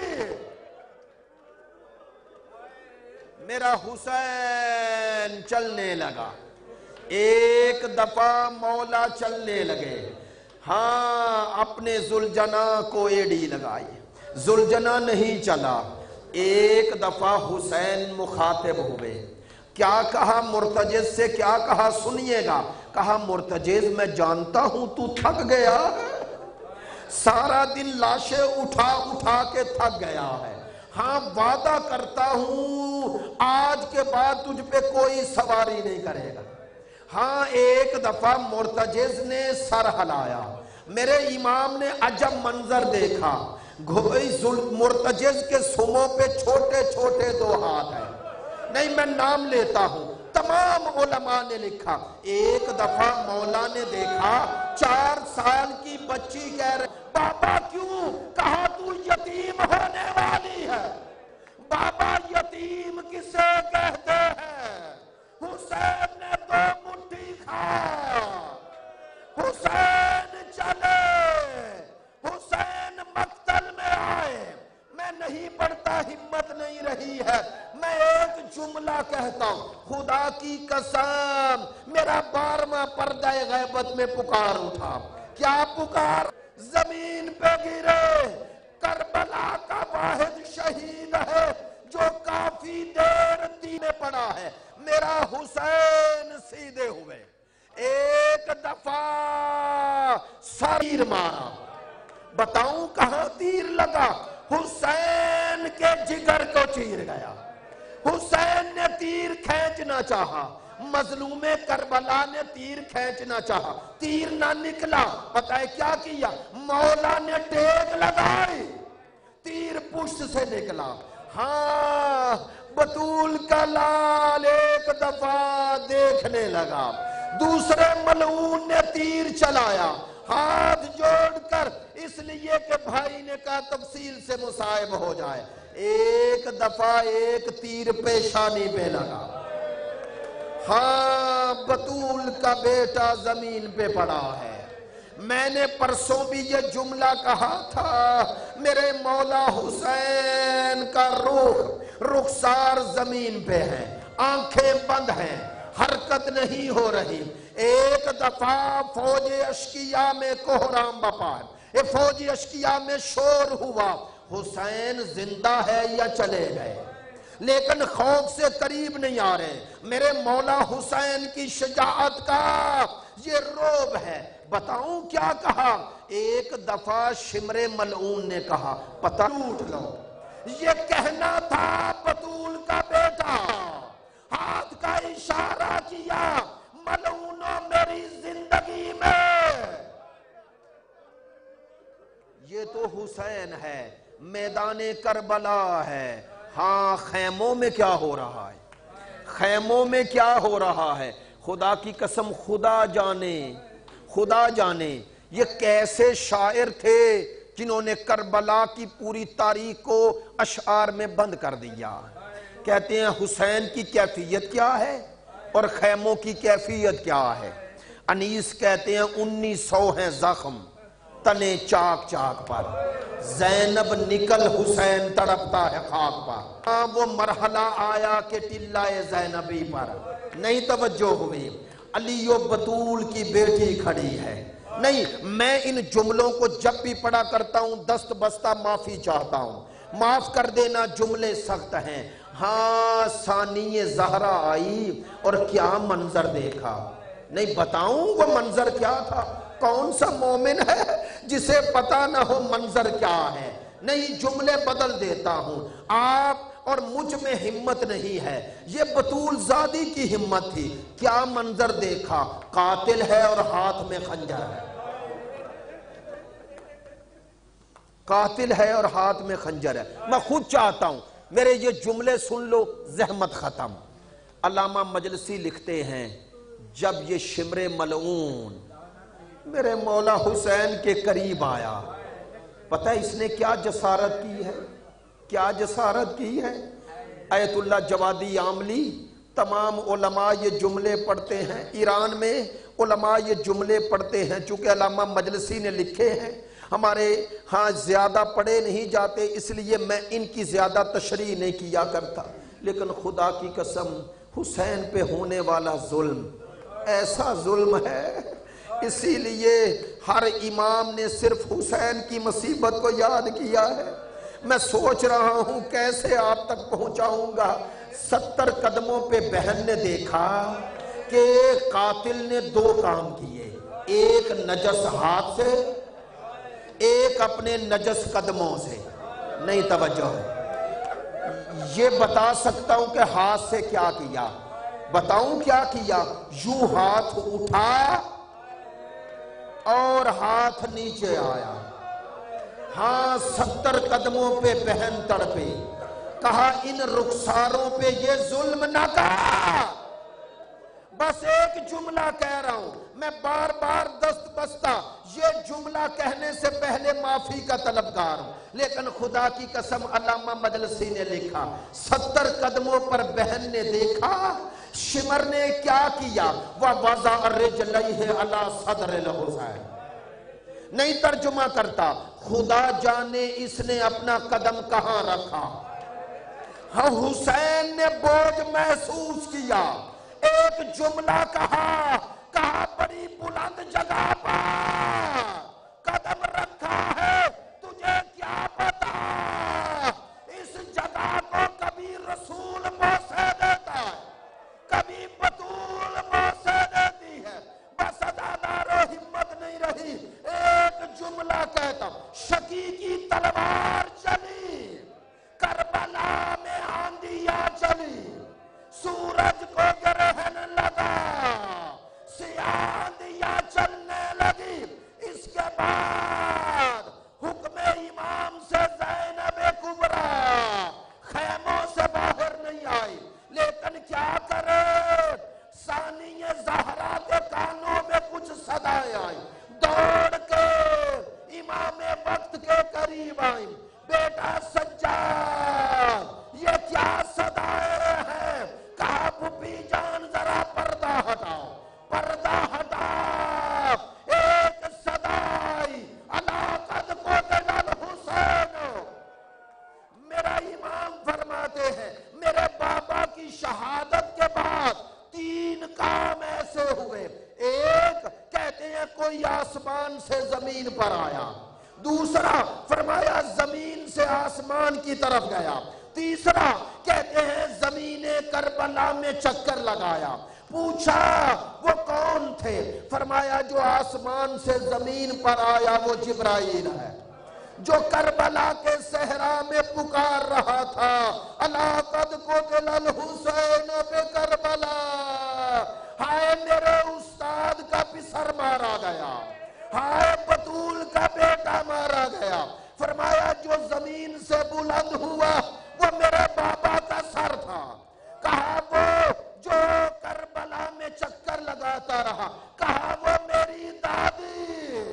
میرا حسین چلنے لگا۔ ایک دفعہ مولا چلنے لگے، ہاں اپنے ذوالجناح کو ایڑی لگائی، زلجنا نہیں چلا، ایک دفعہ حسین مخاطب ہوئے، کیا کہا مرتجز سے، کیا کہا سنیے گا، کہا مرتجز میں جانتا ہوں تو تھک گیا ہے، سارا دن لاشیں اٹھا اٹھا کے تھک گیا ہے، ہاں وعدہ کرتا ہوں آج کے بعد تجھ پہ کوئی سواری نہیں کرے گا۔ ہاں ایک دفعہ مرتجز نے سر ہلایا، میرے امام نے عجب منظر دیکھا، مرتجز کے سموں پہ چھوٹے چھوٹے دو ہاتھ ہیں، نہیں میں نام لیتا ہوں، تمام علماء نے لکھا، ایک دفعہ مولا نے دیکھا چار سال کی بچی کہہ رہے بابا کیوں، کہا تو یتیم ہونے والی ہے۔ بابا یتیم کسے کہتے ہیں؟ حسین نے دو مٹھی کھا، حسین چلے، حسین مقتل میں آئے، میں نہیں پڑھتا ہمت نہیں رہی ہے، میں ایک جملہ کہتا ہوں، خدا کی قسم میرا بارہواں پردہ غیبت میں پکار اٹھا، کیا پکار؟ زمین پہ گرے، کربلا کا واحد شہید ہے جو کافی دیر دین میں پڑا ہے، میرا حسین سیدھے ہوئے، ایک دفعہ سر مارا، بتاؤں کہاں تیر لگا؟ حسین کے جگر کو چیر گیا، حسین نے تیر کھینچنا چاہا، مظلوم کربلا نے تیر کھینچنا چاہا، تیر نہ نکلا، پتہ ہے کیا کیا؟ مولا نے ٹیک لگائی، تیر پشت سے نکلا۔ ہاں بطول کا لال ایک دفعہ دیکھنے لگا، دوسرے ملعون نے تیر چلایا، ہاتھ جوڑ کر، اس لیے کہ بھائی نے کہا تفصیل سے مصائب ہو جائے، ایک دفعہ ایک تیر پیشانی پہ لگا، ہاں بطول کا بیٹا زمین پہ پڑا ہے۔ میں نے پرسوں بھی یہ جملہ کہا تھا، میرے مولا حسین کا روح رخسار زمین پہ ہے، آنکھیں بند ہیں، حرکت نہیں ہو رہی۔ ایک دفعہ فوج اشکیہ میں کوہرام بپا ہے، فوج اشکیہ میں شور ہوا، حسین زندہ ہے یا چلے گئے، لیکن خوف سے قریب نہیں آ رہے، میرے مولا حسین کی شجاعت کا یہ روب ہے۔ بتاؤں کیا کہا؟ ایک دفعہ شمر ملعون نے کہا پتہ اٹھ لو، یہ کہنا تھا بطول کا بیٹا، ہاتھ کا اشارہ کیا، ملعونوں میری زندگی میں، یہ تو حسین ہے، میدان کربلا ہے۔ ہاں خیموں میں کیا ہو رہا ہے، خیموں میں کیا ہو رہا ہے، خدا کی قسم خدا جانے، خدا جانے یہ کیسے شاعر تھے جنہوں نے کربلا کی پوری تاریخ کو اشعار میں بند کر دیا۔ کہتے ہیں حسین کی کیفیت کیا ہے اور خیموں کی کیفیت کیا ہے۔ انیس کہتے ہیں انیس سو ہیں زخم تنے چاک چاک پر، زینب نکل حسین تڑپتا ہے خاک پر۔ ہاں وہ مرحلہ آیا کہ ٹلہ زینبی پر نہیں توجہ ہوئی، علی و بطول کی بیٹی کھڑی ہے۔ نہیں میں ان جملوں کو جب بھی پڑھا کرتا ہوں دست بستہ معافی چاہتا ہوں، معاف کر دینا جملے سخت ہیں۔ ہاں ثانی زہرا آئی اور کیا منظر دیکھا، نہیں بتاؤں وہ منظر کیا تھا؟ کون سا مومن ہے جسے پتا نہ ہو منظر کیا ہے؟ نہیں جملے بدل دیتا ہوں، آپ اور مجھ میں ہمت نہیں ہے، یہ بطول زادی کی ہمت تھی۔ کیا منظر دیکھا، قاتل ہے اور ہاتھ میں خنجر ہے، قاتل ہے اور ہاتھ میں خنجر ہے۔ میں خود چاہتا ہوں میرے یہ جملے سن لو، زحمت ختم۔ علامہ مجلسی لکھتے ہیں جب یہ شمر ملعون میرے مولا حسین کے قریب آیا، پتہ ہے اس نے کیا جسارت کی ہے، کیا جسارت کی ہے؟ آیت اللہ جوادی عاملی تمام علماء یہ جملے پڑھتے ہیں، ایران میں علماء یہ جملے پڑھتے ہیں، چونکہ علامہ مجلسی نے لکھے ہیں، ہمارے ہاں زیادہ پڑھے نہیں جاتے اس لیے میں ان کی زیادہ تشریح نہیں کیا کرتا، لیکن خدا کی قسم حسین پہ ہونے والا ظلم ایسا ظلم ہے، اسی لیے ہر امام نے صرف حسین کی مصیبت کو یاد کیا ہے۔ میں سوچ رہا ہوں کیسے آپ تک پہنچاؤں گا۔ ستر قدموں پہ بہن نے دیکھا کہ قاتل نے دو کام کیے، ایک نجس ہاتھ سے، ایک اپنے نجس قدموں سے۔ نہیں توجہ ہے، یہ بتا سکتا ہوں کہ ہاتھ سے کیا کیا، بتاؤں کیا کیا؟ یوں ہاتھ اٹھا اور ہاتھ نیچے آیا۔ ہاں ستر قدموں پہ بہن تڑپے، کہا ان رخساروں پہ یہ ظلم نہ کہا۔ بس ایک جملہ کہہ رہا ہوں، میں بار بار دست بستہ یہ جملہ کہنے سے پہلے معافی کا طلبگار ہوں، لیکن خدا کی قسم علامہ مجلسی نے لکھا ستر قدموں پر بہن نے دیکھا شمر نے کیا کیا، وَوَضَعَ رِجْلَيْهِ عَلَى صَدْرِ الْحُسَيْنِ۔ نہیں ترجمہ کرتا، خدا جانے اس نے اپنا قدم کہاں رکھا۔ ہاں حسین نے بوجھ محسوس کیا، ایک جملہ کہا، کہا بڑی بلند جگہ پر قدم رکھا ہے، تجھے کیا پتا اس جگہ کو کبھی رسول موسیٰ دیتا ہے، کبھی بطول موسیٰ دیتی ہے۔ بس ادادار و ہمت نہیں رہی، ایک جملہ کہتا، شکی کی تلوار چلی، کربلا میں آندھیاں چلی، سورج کو گرہن لگا، سیاہ آندھیاں چلنے لگی۔ اس کے بعد حکم امام سے زینب کبریٰ خیموں سے باہر نہیں آئی، لیکن کیا کرے ثانی زہرا کے کانوں میں کچھ صدائیں آئی، دوڑ کے امام وقت کے قریب آئی، بیٹا سجاد یہ کیا صدائیں ہیں؟ کہا پھپھی جان ذرا پردہ ہٹاؤ، پردہ ہٹاؤ، ایک صدائی عَلَىٰ قَدْ قُتِلَ الْحُسَيْنُ۔ میرا امام فرماتے ہیں میرے بابا کی شہادت کے بعد تین کام ایسے ہوئے، ایک کہتے ہیں کوئی آسمان سے زمین پر آیا، دوسرا فرمایا زمین سے آسمان کی طرف گیا، تیسرا کہتے ہیں زمین کربلا میں چکر لگایا۔ پوچھا وہ کون تھے؟ فرمایا جو آسمان سے زمین پر آیا وہ جبرائیل ہے، جو کربلا کے صحرا میں پکار رہا تھا عَلَىٰ قَدْ قُتِلَ الْحُسَيْنُ بِكَرْبَلَا، ہائے میرے استاد کا پسر مارا گیا، ہائے بطول کا بیٹا مارا گیا۔ فرمایا جو زمین سے بلند ہوا وہ میرے بابا کا سر تھا، کہا وہ جو کربلا میں چکر لگاتا رہا، کہا وہ میری دادی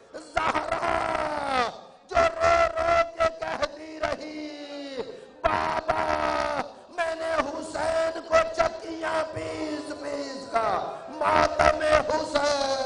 زہرا جو رو رو کے کہتی رہی بابا میں نے حسین کو چکیاں پیس پیس کا ماتم حسین